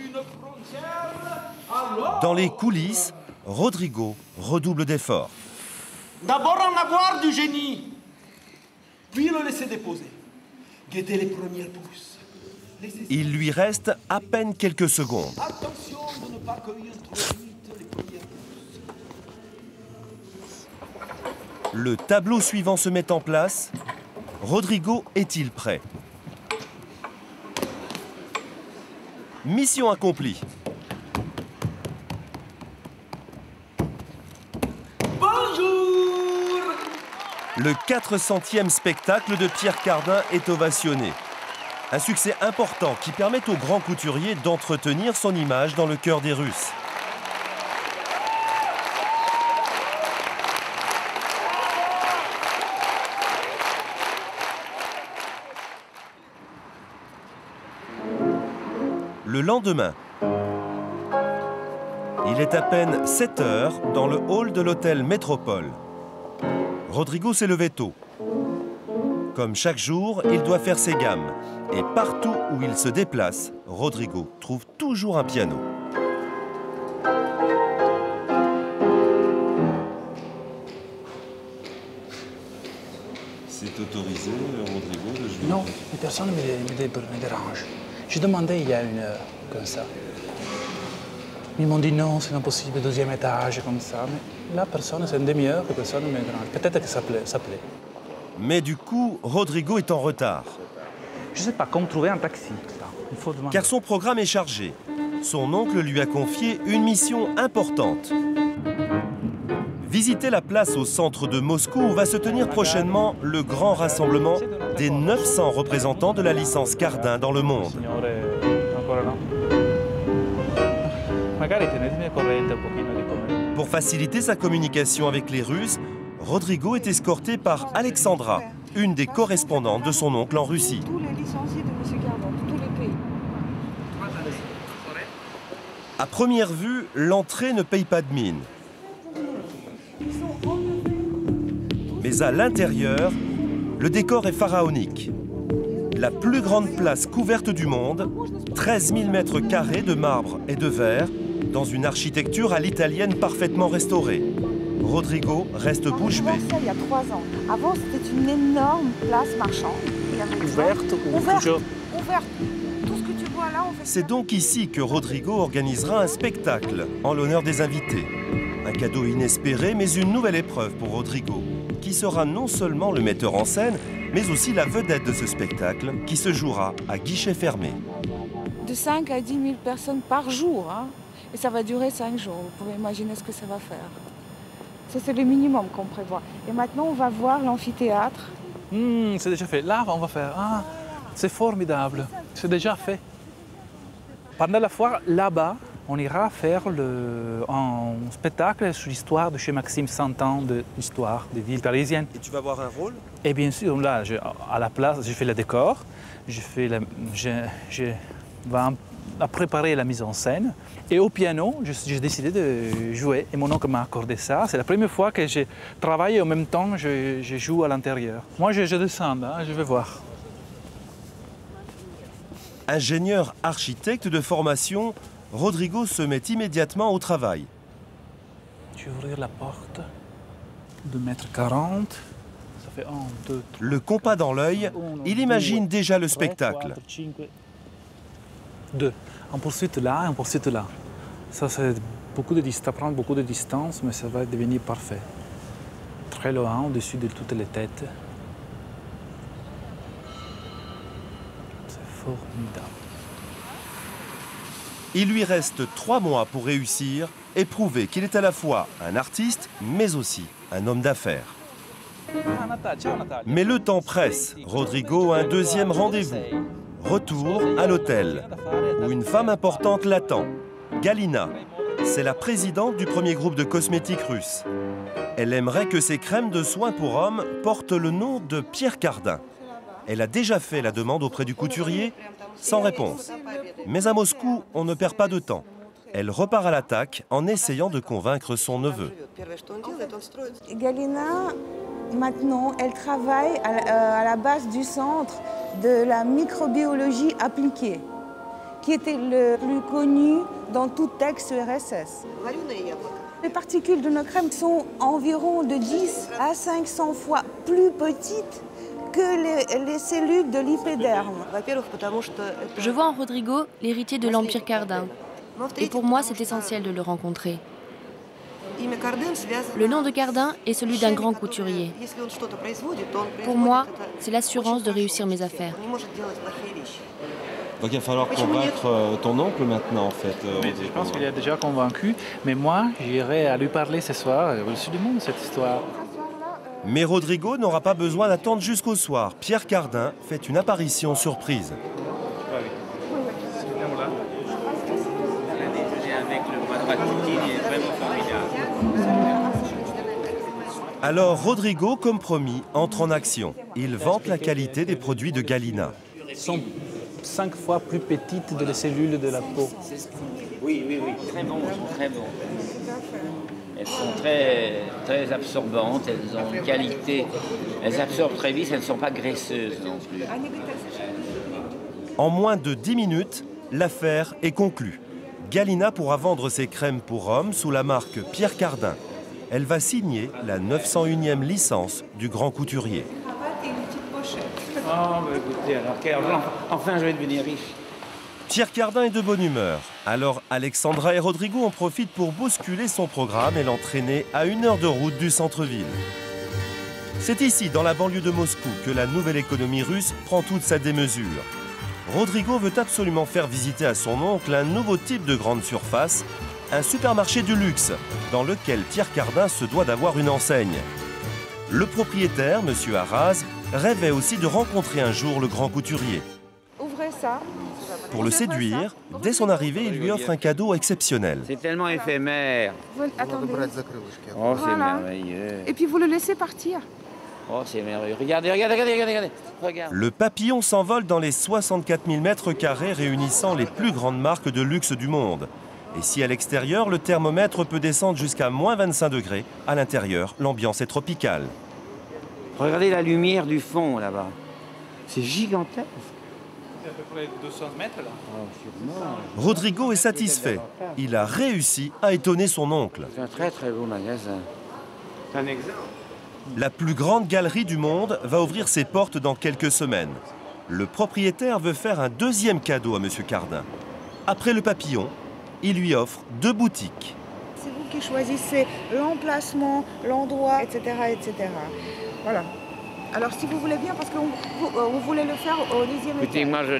Dans les coulisses, Rodrigo redouble d'efforts. D'abord en avoir du génie, puis le laisser déposer. Guetter les premières pousses. Il lui reste à peine quelques secondes. Attention de ne pas cueillir trop vite les premières pousses. Le tableau suivant se met en place. Rodrigo est-il prêt? Mission accomplie. Bonjour! Le 400e spectacle de Pierre Cardin est ovationné. Un succès important qui permet au grand couturier d'entretenir son image dans le cœur des Russes. Le lendemain, il est à peine 7 heures dans le hall de l'hôtel Métropole. Rodrigo s'est levé tôt. Comme chaque jour, il doit faire ses gammes. Et partout où il se déplace, Rodrigo trouve toujours un piano. C'est autorisé, Rodrigo, de jouer? Non, personne ne me dérange. J'ai demandé il y a une heure, comme ça. Ils m'ont dit non, c'est impossible, deuxième étage, comme ça. Mais là, personne, c'est une demi-heure que personne ne me dérange. Peut-être que ça plaît. Mais du coup, Rodrigo est en retard. Je ne sais pas, comment trouver un taxi. Il faut demander. Car son programme est chargé. Son oncle lui a confié une mission importante. Visiter la place au centre de Moscou où va se tenir prochainement le grand rassemblement des 900 représentants de la licence Cardin dans le monde. Pour faciliter sa communication avec les Russes, Rodrigo est escorté par Alexandra, une des correspondantes de son oncle en Russie. Tous les licenciés de M. Cardin, de tous les pays. À première vue, l'entrée ne paye pas de mine. Mais à l'intérieur, le décor est pharaonique. La plus grande place couverte du monde, 13 000 mètres carrés de marbre et de verre, dans une architecture à l'italienne parfaitement restaurée. Rodrigo reste bouche bée. Il y a 3 ans. Avant, c'était une énorme place marchande. Ouverte ou toujours? Ouverte. Tout ce que tu vois là, on fait. C'est donc ici que Rodrigo organisera un spectacle en l'honneur des invités. Un cadeau inespéré, mais une nouvelle épreuve pour Rodrigo, qui sera non seulement le metteur en scène, mais aussi la vedette de ce spectacle, qui se jouera à guichet fermé. De 5 à 10 000 personnes par jour, hein. Et ça va durer 5 jours. Vous pouvez imaginer ce que ça va faire. Ça, c'est le minimum qu'on prévoit. Et maintenant, on va voir l'amphithéâtre. C'est déjà fait. Là, on va faire. Ah, c'est formidable. C'est déjà fait. Pendant la foire, là-bas, on ira faire un spectacle sur l'histoire de chez Maxime, 100 ans de l'histoire des villes parisiennes. Et tu vas avoir un rôle? Et bien sûr, là, à la place, j'ai fait le décor, je vais préparer la mise en scène. Et au piano, j'ai décidé de jouer. Et mon oncle m'a accordé ça. C'est la première fois que je travaille et en même temps, je joue à l'intérieur. Moi, je descends, hein, je vais voir. Ingénieur architecte de formation, Rodrigo se met immédiatement au travail. Je vais ouvrir la porte, 2,40 m. Ça fait 1, 2, 3. Le compas dans l'œil, il imagine déjà le spectacle. 2. On poursuit là et on poursuit là. Ça, c'est beaucoup de distance, prendre beaucoup de distance, mais ça va devenir parfait. Très loin, au-dessus de toutes les têtes. C'est formidable. Il lui reste 3 mois pour réussir et prouver qu'il est à la fois un artiste, mais aussi un homme d'affaires. Mais le temps presse. Rodrigo a un deuxième rendez-vous. Retour à l'hôtel, où une femme importante l'attend. Galina, c'est la présidente du premier groupe de cosmétiques russe. Elle aimerait que ses crèmes de soins pour hommes portent le nom de Pierre Cardin. Elle a déjà fait la demande auprès du couturier, sans réponse. Mais à Moscou, on ne perd pas de temps. Elle repart à l'attaque en essayant de convaincre son neveu. Galina Maintenant, elle travaille à la base du centre de la microbiologie appliquée, qui était le plus connu dans tout texte URSS. Les particules de nos crèmes sont environ de 10 à 500 fois plus petites que les cellules de l'épiderme. Je vois en Rodrigo l'héritier de l'Empire Cardin. Et pour moi, c'est essentiel de le rencontrer. Le nom de Cardin est celui d'un grand couturier. Pour moi, c'est l'assurance de réussir mes affaires. Donc il va falloir convaincre ton oncle maintenant, en fait. Mais je pense qu'il est déjà convaincu. Mais moi, j'irai à lui parler ce soir, au-dessus du monde, cette histoire. Mais Rodrigo n'aura pas besoin d'attendre jusqu'au soir. Pierre Cardin fait une apparition surprise. Alors Rodrigo, comme promis, entre en action. Il vante la qualité des produits de Galina. Elles sont 5 fois plus petites que les cellules de la peau. Oui, très bons, très bons. Elles sont très, très absorbantes, elles ont une qualité, elles absorbent très vite, elles ne sont pas graisseuses non plus. En moins de 10 minutes, l'affaire est conclue. Galina pourra vendre ses crèmes pour hommes sous la marque Pierre Cardin. Elle va signer la 901e licence du grand couturier. Oh, bah écoutez, alors enfin je vais devenir riche. Pierre Cardin est de bonne humeur. Alors Alexandra et Rodrigo en profitent pour bousculer son programme et l'entraîner à 1 heure de route du centre-ville. C'est ici, dans la banlieue de Moscou, que la nouvelle économie russe prend toute sa démesure. Rodrigo veut absolument faire visiter à son oncle un nouveau type de grande surface, un supermarché du luxe, dans lequel Pierre Cardin se doit d'avoir une enseigne. Le propriétaire, M. Arras, rêvait aussi de rencontrer un jour le grand couturier. Ouvrez ça. Pour le séduire, dès son arrivée, il lui offre un cadeau exceptionnel. C'est tellement éphémère. Attendez. Oh, c'est Voilà. merveilleux. Et puis vous le laissez partir. Oh, c'est merveilleux. Regardez. Regarde. Le papillon s'envole dans les 64 000 mètres carrés réunissant les plus grandes marques de luxe du monde. Et si à l'extérieur, le thermomètre peut descendre jusqu'à moins 25 degrés, à l'intérieur, l'ambiance est tropicale. Regardez la lumière du fond, là-bas. C'est gigantesque. C'est à peu près 200 mètres, là. Oh, Rodrigo est satisfait. Il a réussi à étonner son oncle. c'est un très très beau magasin. C'est un exemple. La plus grande galerie du monde va ouvrir ses portes dans quelques semaines. Le propriétaire veut faire un deuxième cadeau à M. Cardin. Après le papillon, il lui offre 2 boutiques. C'est vous qui choisissez l'emplacement, l'endroit, etc., etc. Voilà. Alors si vous voulez bien, parce que vous voulez le faire au 10e étage. Écoutez, moi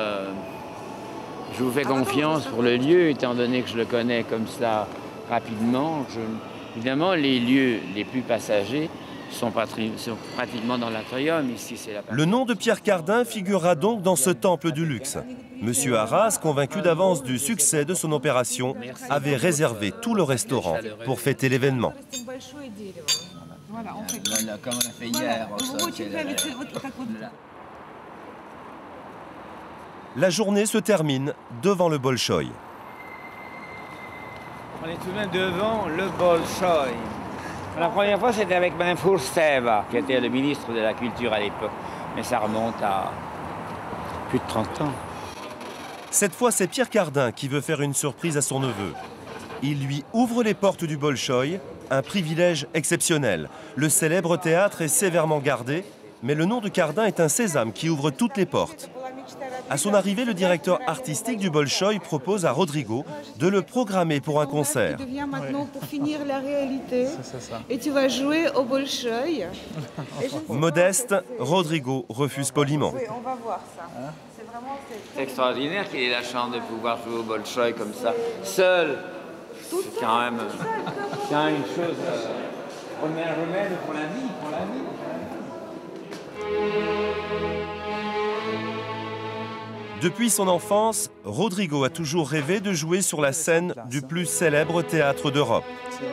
je vous fais confiance pour le lieu, étant donné que je le connais comme ça rapidement. Évidemment, les lieux les plus passagers sont pratiquement dans l'atrium. Ici, c'est la... Le nom de Pierre Cardin figurera donc dans ce temple du luxe. Monsieur Arras, convaincu d'avance du succès de son opération, avait réservé tout le restaurant pour fêter l'événement. Voilà, on fait comme on a fait hier. La journée se termine devant le Bolchoï. On est tout de même devant le Bolchoï. La première fois, c'était avec Mme Foursteva, qui était le ministre de la Culture à l'époque. Mais ça remonte à plus de 30 ans. Cette fois, c'est Pierre Cardin qui veut faire une surprise à son neveu. Il lui ouvre les portes du Bolchoï, un privilège exceptionnel. Le célèbre théâtre est sévèrement gardé, mais le nom de Cardin est un sésame qui ouvre toutes les portes. À son arrivée, le directeur artistique du Bolchoï propose à Rodrigo de le programmer pour un concert. Tu deviens maintenant pour finir la réalité. Et tu vas jouer au Bolchoï. Modeste, Rodrigo refuse poliment. Oui, on va voir ça. C'est extraordinaire qu'il ait la chance de pouvoir jouer au Bolchoï comme ça, seul. C'est quand même une chose remède pour la vie, Depuis son enfance, Rodrigo a toujours rêvé de jouer sur la scène du plus célèbre théâtre d'Europe.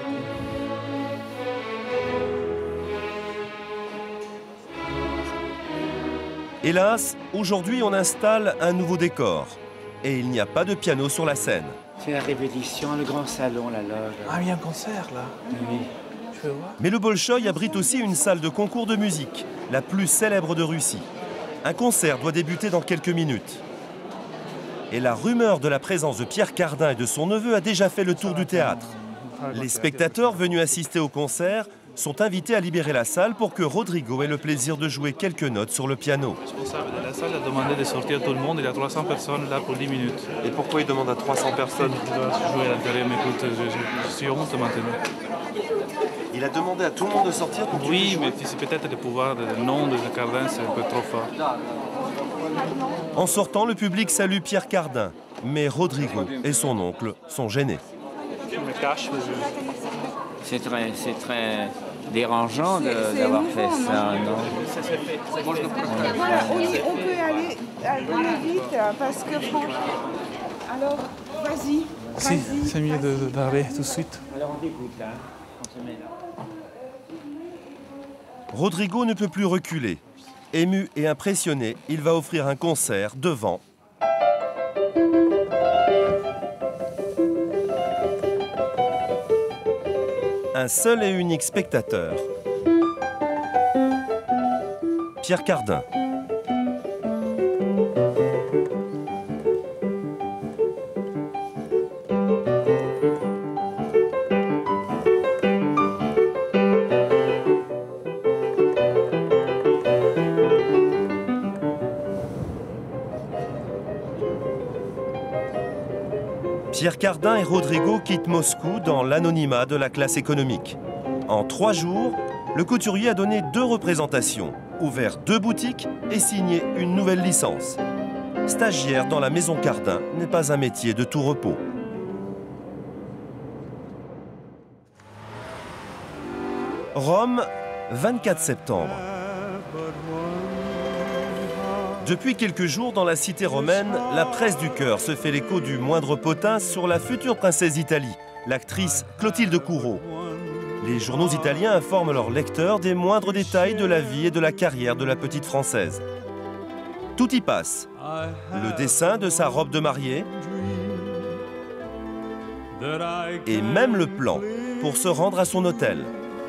Hélas, aujourd'hui on installe un nouveau décor et il n'y a pas de piano sur la scène. C'est la répétition, le grand salon, la loge. Ah, il y a un concert, là. Oui. Mais le Bolchoï abrite aussi une salle de concours de musique, la plus célèbre de Russie. Un concert doit débuter dans quelques minutes. Et la rumeur de la présence de Pierre Cardin et de son neveu a déjà fait le tour du théâtre. Les spectateurs venus assister au concert sont invités à libérer la salle pour que Rodrigo ait le plaisir de jouer quelques notes sur le piano. Le responsable de la salle a demandé de sortir tout le monde. Il y a 300 personnes là pour 10 minutes. Et pourquoi il demande à 300 personnes? Je dois jouer à l'intérieur, mais écoute, je suis honte maintenant. Il a demandé à tout le monde de sortir pour que Oui, mais c'est peut-être le pouvoir du nom de Cardin, c'est un peu trop fort. En sortant, le public salue Pierre Cardin, mais Rodrigo et son oncle sont gênés. Je me cache. C'est très dérangeant d'avoir fait ça, non? Voilà, on peut aller vite parce que franchement... Alors, vas-y. Si, c'est mieux d'arrêter tout de suite. Alors on écoute là, on se met là. Rodrigo ne peut plus reculer. Ému et impressionné, il va offrir un concert devant un seul et unique spectateur, Pierre Cardin. Pierre Cardin et Rodrigo quittent Moscou dans l'anonymat de la classe économique. En 3 jours, le couturier a donné 2 représentations, ouvert 2 boutiques et signé une nouvelle licence. Stagiaire dans la maison Cardin n'est pas un métier de tout repos. Rome, 24 septembre. Depuis quelques jours, dans la cité romaine, la presse du cœur se fait l'écho du moindre potin sur la future princesse d'Italie, l'actrice Clotilde Courreau. Les journaux italiens informent leurs lecteurs des moindres détails de la vie et de la carrière de la petite Française. Tout y passe. Le dessin de sa robe de mariée et même le plan pour se rendre à son hôtel.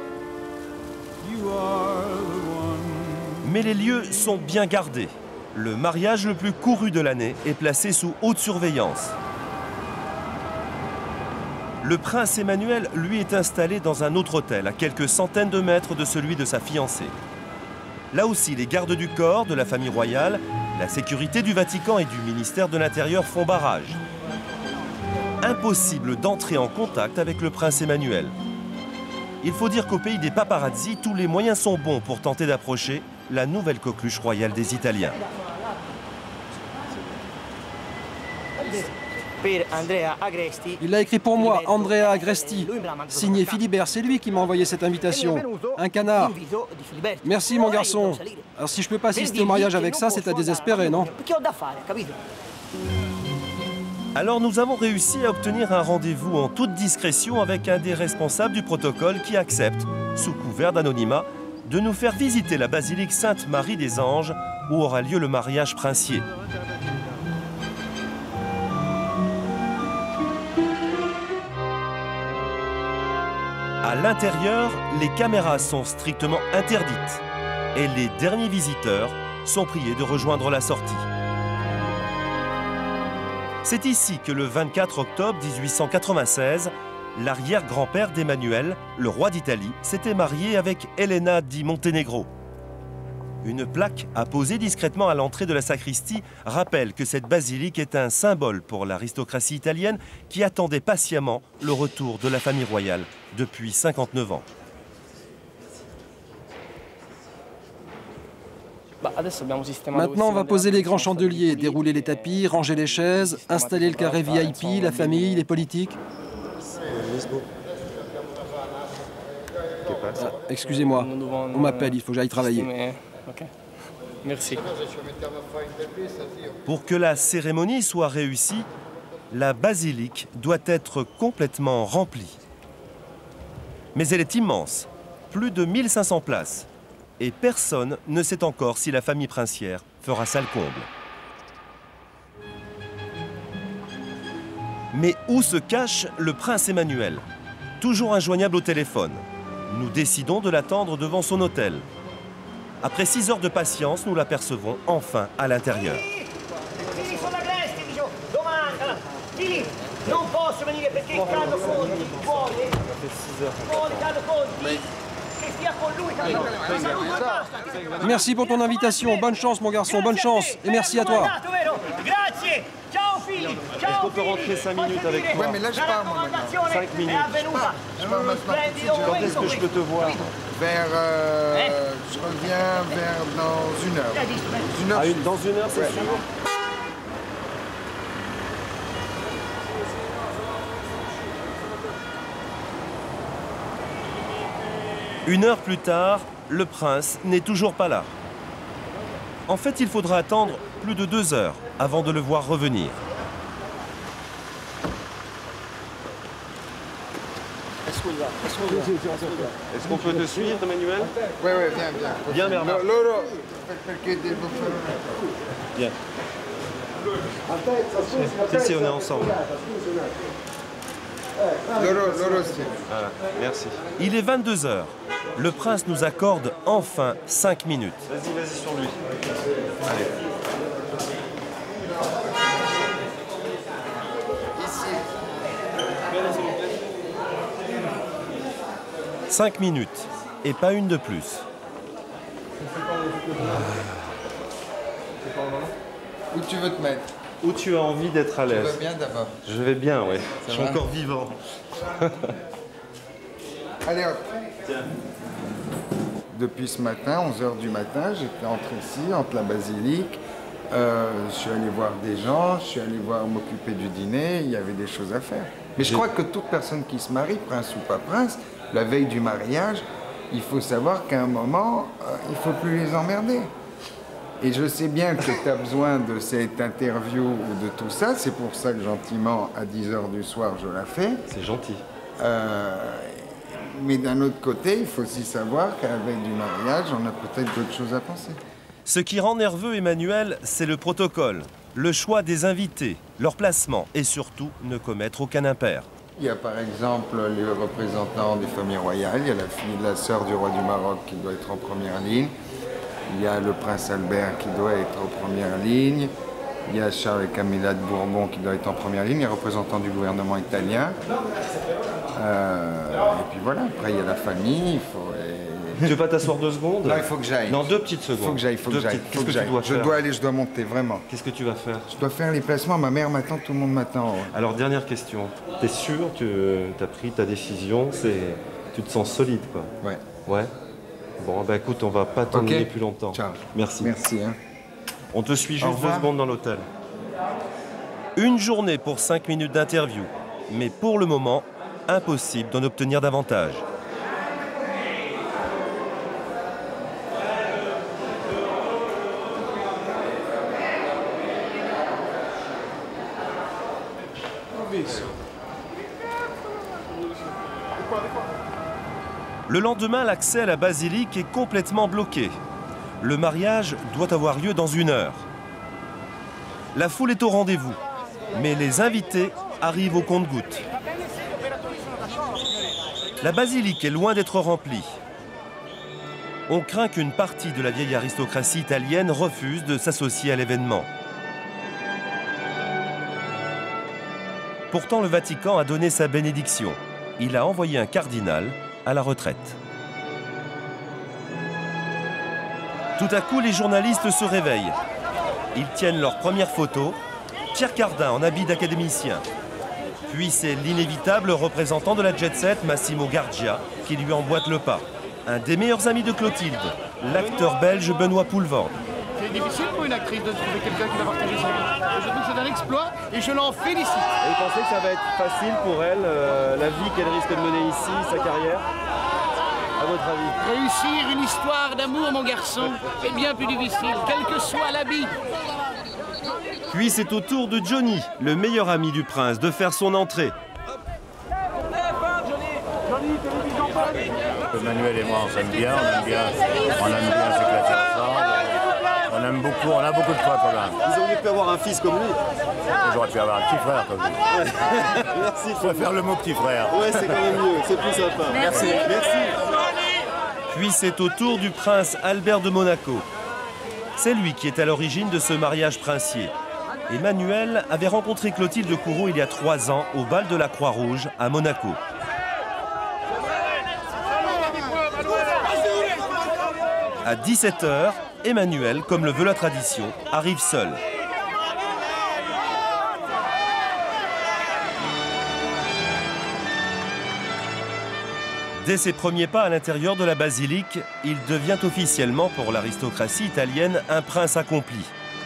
Mais les lieux sont bien gardés. Le mariage le plus couru de l'année est placé sous haute surveillance. Le prince Emmanuel, lui, est installé dans un autre hôtel, à quelques centaines de mètres de celui de sa fiancée. Là aussi, les gardes du corps de la famille royale, la sécurité du Vatican et du ministère de l'Intérieur font barrage. Impossible d'entrer en contact avec le prince Emmanuel. Il faut dire qu'au pays des paparazzi, tous les moyens sont bons pour tenter d'approcher la nouvelle coqueluche royale des Italiens. Il l'a écrit pour moi, Andrea Agresti. Signé Philibert, c'est lui qui m'a envoyé cette invitation. Un canard. Merci mon garçon. Alors si je peux pas assister au mariage avec ça, c'est à désespérer, non? Alors nous avons réussi à obtenir un rendez-vous en toute discrétion avec un des responsables du protocole qui accepte, sous couvert d'anonymat, de nous faire visiter la basilique Sainte-Marie des Anges où aura lieu le mariage princier. À l'intérieur, les caméras sont strictement interdites et les derniers visiteurs sont priés de rejoindre la sortie. C'est ici que le 24 octobre 1896, l'arrière-grand-père d'Emmanuel, le roi d'Italie, s'était marié avec Elena di Montenegro. Une plaque apposée discrètement à l'entrée de la sacristie rappelle que cette basilique est un symbole pour l'aristocratie italienne qui attendait patiemment le retour de la famille royale depuis 59 ans. Maintenant, on va poser les grands chandeliers, dérouler les tapis, ranger les chaises, installer le carré VIP, la famille, les politiques. Ah, excusez-moi, on m'appelle, il faut que j'aille travailler. Merci. Pour que la cérémonie soit réussie, la basilique doit être complètement remplie. Mais elle est immense, plus de 1500 places. Et personne ne sait encore si la famille princière fera salle comble. Mais où se cache le prince Emmanuel? Toujours injoignable au téléphone. Nous décidons de l'attendre devant son hôtel. Après 6 heures de patience, nous l'apercevons enfin à l'intérieur. Merci pour ton invitation. Bonne chance, mon garçon, bonne chance. Et merci à toi. Est-ce qu'on peut rentrer 5 minutes avec toi? Ouais, mais là, je pars, moi, maintenant. 5 minutes. Je pars maintenant. Quand est-ce que je peux te voir? Je reviens dans 1 heure. Dans 1 heure, c'est sûr? Une heure plus tard, le prince n'est toujours pas là. En fait, il faudra attendre plus de 2 heures avant de le voir revenir. Est-ce qu'on peut te suivre, Emmanuel? Oui, viens. Viens, Bernard. Loro, Viens. Si, on est ensemble. Loro, si. Voilà, merci. Il est 22 heures. Le prince nous accorde enfin 5 minutes. Vas-y sur lui. Allez. 5 minutes, et pas une de plus. Où tu veux te mettre? Où tu as envie d'être à l'aise? Tu vas bien d'abord? Je vais bien, oui. Je suis va encore vivant. Allez hop. Depuis ce matin, 11 h du matin, j'étais entré ici, entre la basilique. Je suis allé voir des gens, je suis allé m'occuper du dîner, il y avait des choses à faire. Mais je crois que toute personne qui se marie, prince ou pas prince, la veille du mariage, il faut savoir qu'à un moment, il ne faut plus les emmerder. Et je sais bien que tu as besoin de cette interview ou de tout ça, c'est pour ça que gentiment, à 10 h du soir, je la fais. C'est gentil. Mais d'un autre côté, il faut aussi savoir qu'à la veille du mariage, on a peut-être d'autres choses à penser. Ce qui rend nerveux Emmanuel, c'est le protocole, le choix des invités, leur placement et surtout ne commettre aucun impair. Il y a par exemple les représentants des familles royales, il y a la sœur du roi du Maroc qui doit être en première ligne, il y a le prince Albert qui doit être en première ligne, il y a Charles et Camilla de Bourbon qui doit être en première ligne, les représentants du gouvernement italien. Et puis voilà, après il y a la famille, il faut... Tu veux pas t'asseoir 2 secondes? Non, il faut que j'aille. Non, 2 petites secondes. Il faut que j'aille, Qu'est-ce que tu dois faire? Je dois aller, je dois monter, vraiment. Qu'est-ce que tu vas faire? Je dois faire les placements, ma mère m'attend, tout le monde m'attend. Alors, dernière question. T'es sûr, tu as pris ta décision, tu te sens solide, quoi? Ouais. Ouais? Bon, bah écoute, on va pas t'ennuyer plus longtemps. Ciao. Merci. Merci. Hein. On te suit juste 2 secondes dans l'hôtel. Une journée pour 5 minutes d'interview. Mais pour le moment, impossible d'en obtenir davantage. Le lendemain, l'accès à la basilique est complètement bloqué. Le mariage doit avoir lieu dans 1 heure. La foule est au rendez-vous, mais les invités arrivent au compte-gouttes. La basilique est loin d'être remplie. On craint qu'une partie de la vieille aristocratie italienne refuse de s'associer à l'événement. Pourtant, le Vatican a donné sa bénédiction. Il a envoyé un cardinal à la retraite. Tout à coup, les journalistes se réveillent. Ils tiennent leur première photo. Pierre Cardin en habit d'académicien. Puis c'est l'inévitable représentant de la jet-set, Massimo Gardia, qui lui emboîte le pas. Un des meilleurs amis de Clotilde, l'acteur belge Benoît Poelvoorde. C'est difficile pour une actrice de trouver quelqu'un qui va partager sa vie. Je trouve que c'est un exploit et je l'en félicite. Et vous pensez que ça va être facile pour elle, la vie qu'elle risque de mener ici, sa carrière? À votre avis? Réussir une histoire d'amour, mon garçon, est bien plus difficile, quel que soit l'habit. Puis c'est au tour de Johnny, le meilleur ami du prince, de faire son entrée. Emmanuel et moi, on s'aime bien, on aime bien s'éclater ensemble. On a beaucoup de poids quand même. Vous auriez pu avoir un fils comme lui. J'aurais pu avoir un petit frère comme lui. Merci. Je préfère le mot petit frère. Ouais, c'est quand même mieux, c'est plus sympa. Merci. Merci. Puis c'est au tour du prince Albert de Monaco. C'est lui qui est à l'origine de ce mariage princier. Emmanuel avait rencontré Clotilde Courreau il y a 3 ans au bal de la Croix-Rouge à Monaco. À 17 h, Emmanuel, comme le veut la tradition, arrive seul. Dès ses premiers pas à l'intérieur de la basilique, il devient officiellement, pour l'aristocratie italienne, un prince accompli.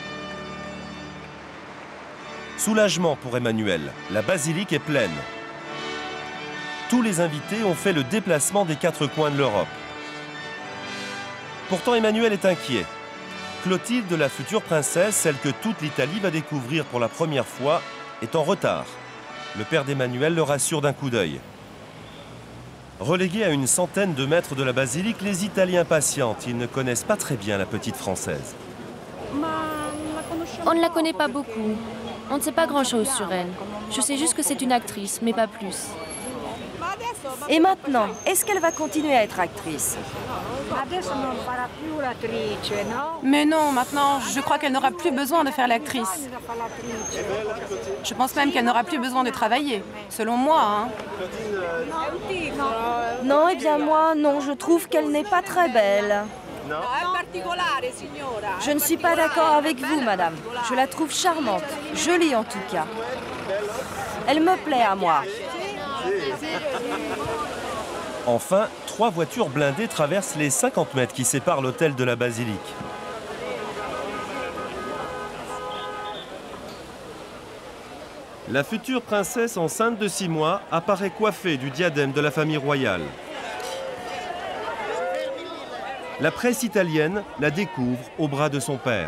Soulagement pour Emmanuel, la basilique est pleine. Tous les invités ont fait le déplacement des 4 coins de l'Europe. Pourtant, Emmanuel est inquiet. Clotilde, la future princesse, celle que toute l'Italie va découvrir pour la première fois, est en retard. Le père d'Emmanuel le rassure d'un coup d'œil. Relégués à une centaine de mètres de la basilique, les Italiens patientent. Ils ne connaissent pas très bien la petite Française. On ne la connaît pas beaucoup. On ne sait pas grand-chose sur elle. Je sais juste que c'est une actrice, mais pas plus. Et maintenant, est-ce qu'elle va continuer à être actrice? Mais non, maintenant, je crois qu'elle n'aura plus besoin de faire l'actrice. Je pense même qu'elle n'aura plus besoin de travailler, selon moi. Hein. Non, eh bien moi, non, je trouve qu'elle n'est pas très belle. Je ne suis pas d'accord avec vous, madame. Je la trouve charmante, jolie en tout cas. Elle me plaît à moi. Enfin, 3 voitures blindées traversent les 50 mètres qui séparent l'hôtel de la basilique. La future princesse enceinte de 6 mois apparaît coiffée du diadème de la famille royale. La presse italienne la découvre au bras de son père.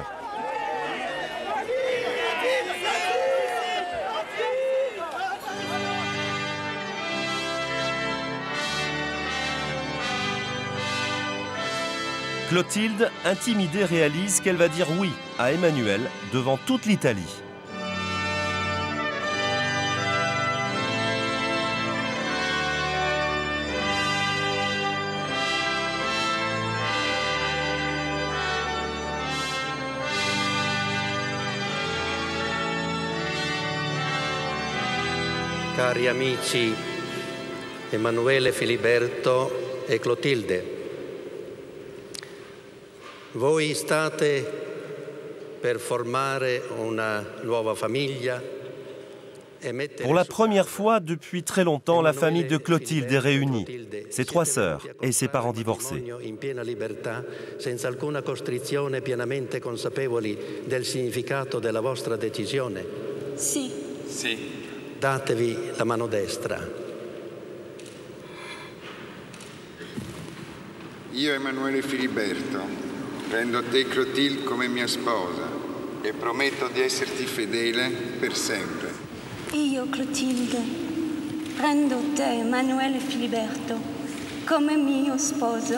Clotilde, intimidée, réalise qu'elle va dire oui à Emmanuel devant toute l'Italie. Cari amici Emanuele Filiberto e Clotilde, voi state per formare una nuova famiglia. Pour la première fois depuis très longtemps, la famille de Clotilde est réunie. Ses 3 sœurs et ses parents divorcés. In piena libertà, senza alcuna costrizione, pienamente consapevoli del significato della vostra decisione. Sì. Sì. Datevi la mano destra. Io, Emanuele Filiberto, prendo te, Clotilde, come mia sposa e prometto di esserti fedele per sempre. Io, Clotilde, prendo te, Emanuele Filiberto, come mio sposo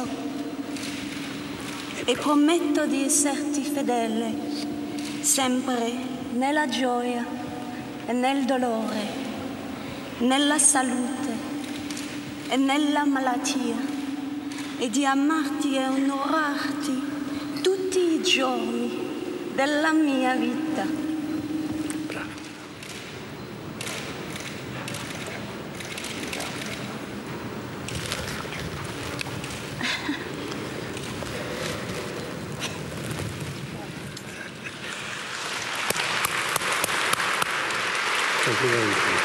e prometto di esserti fedele sempre nella gioia e nel dolore, nella salute e nella malattia, e di amarti e onorarti tutti i giorni della mia vita. Bravo. Complimenti.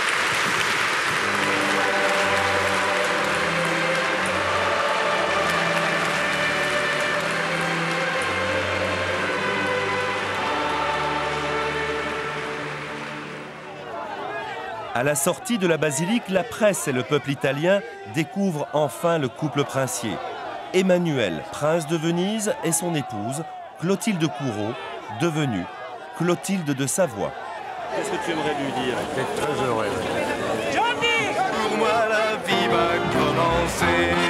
À la sortie de la basilique, la presse et le peuple italien découvrent enfin le couple princier. Emmanuel, prince de Venise, et son épouse, Clotilde Courreau, devenue Clotilde de Savoie. Qu'est-ce que tu aimerais lui dire? T'es très heureux. Pour moi, la vie va commencer.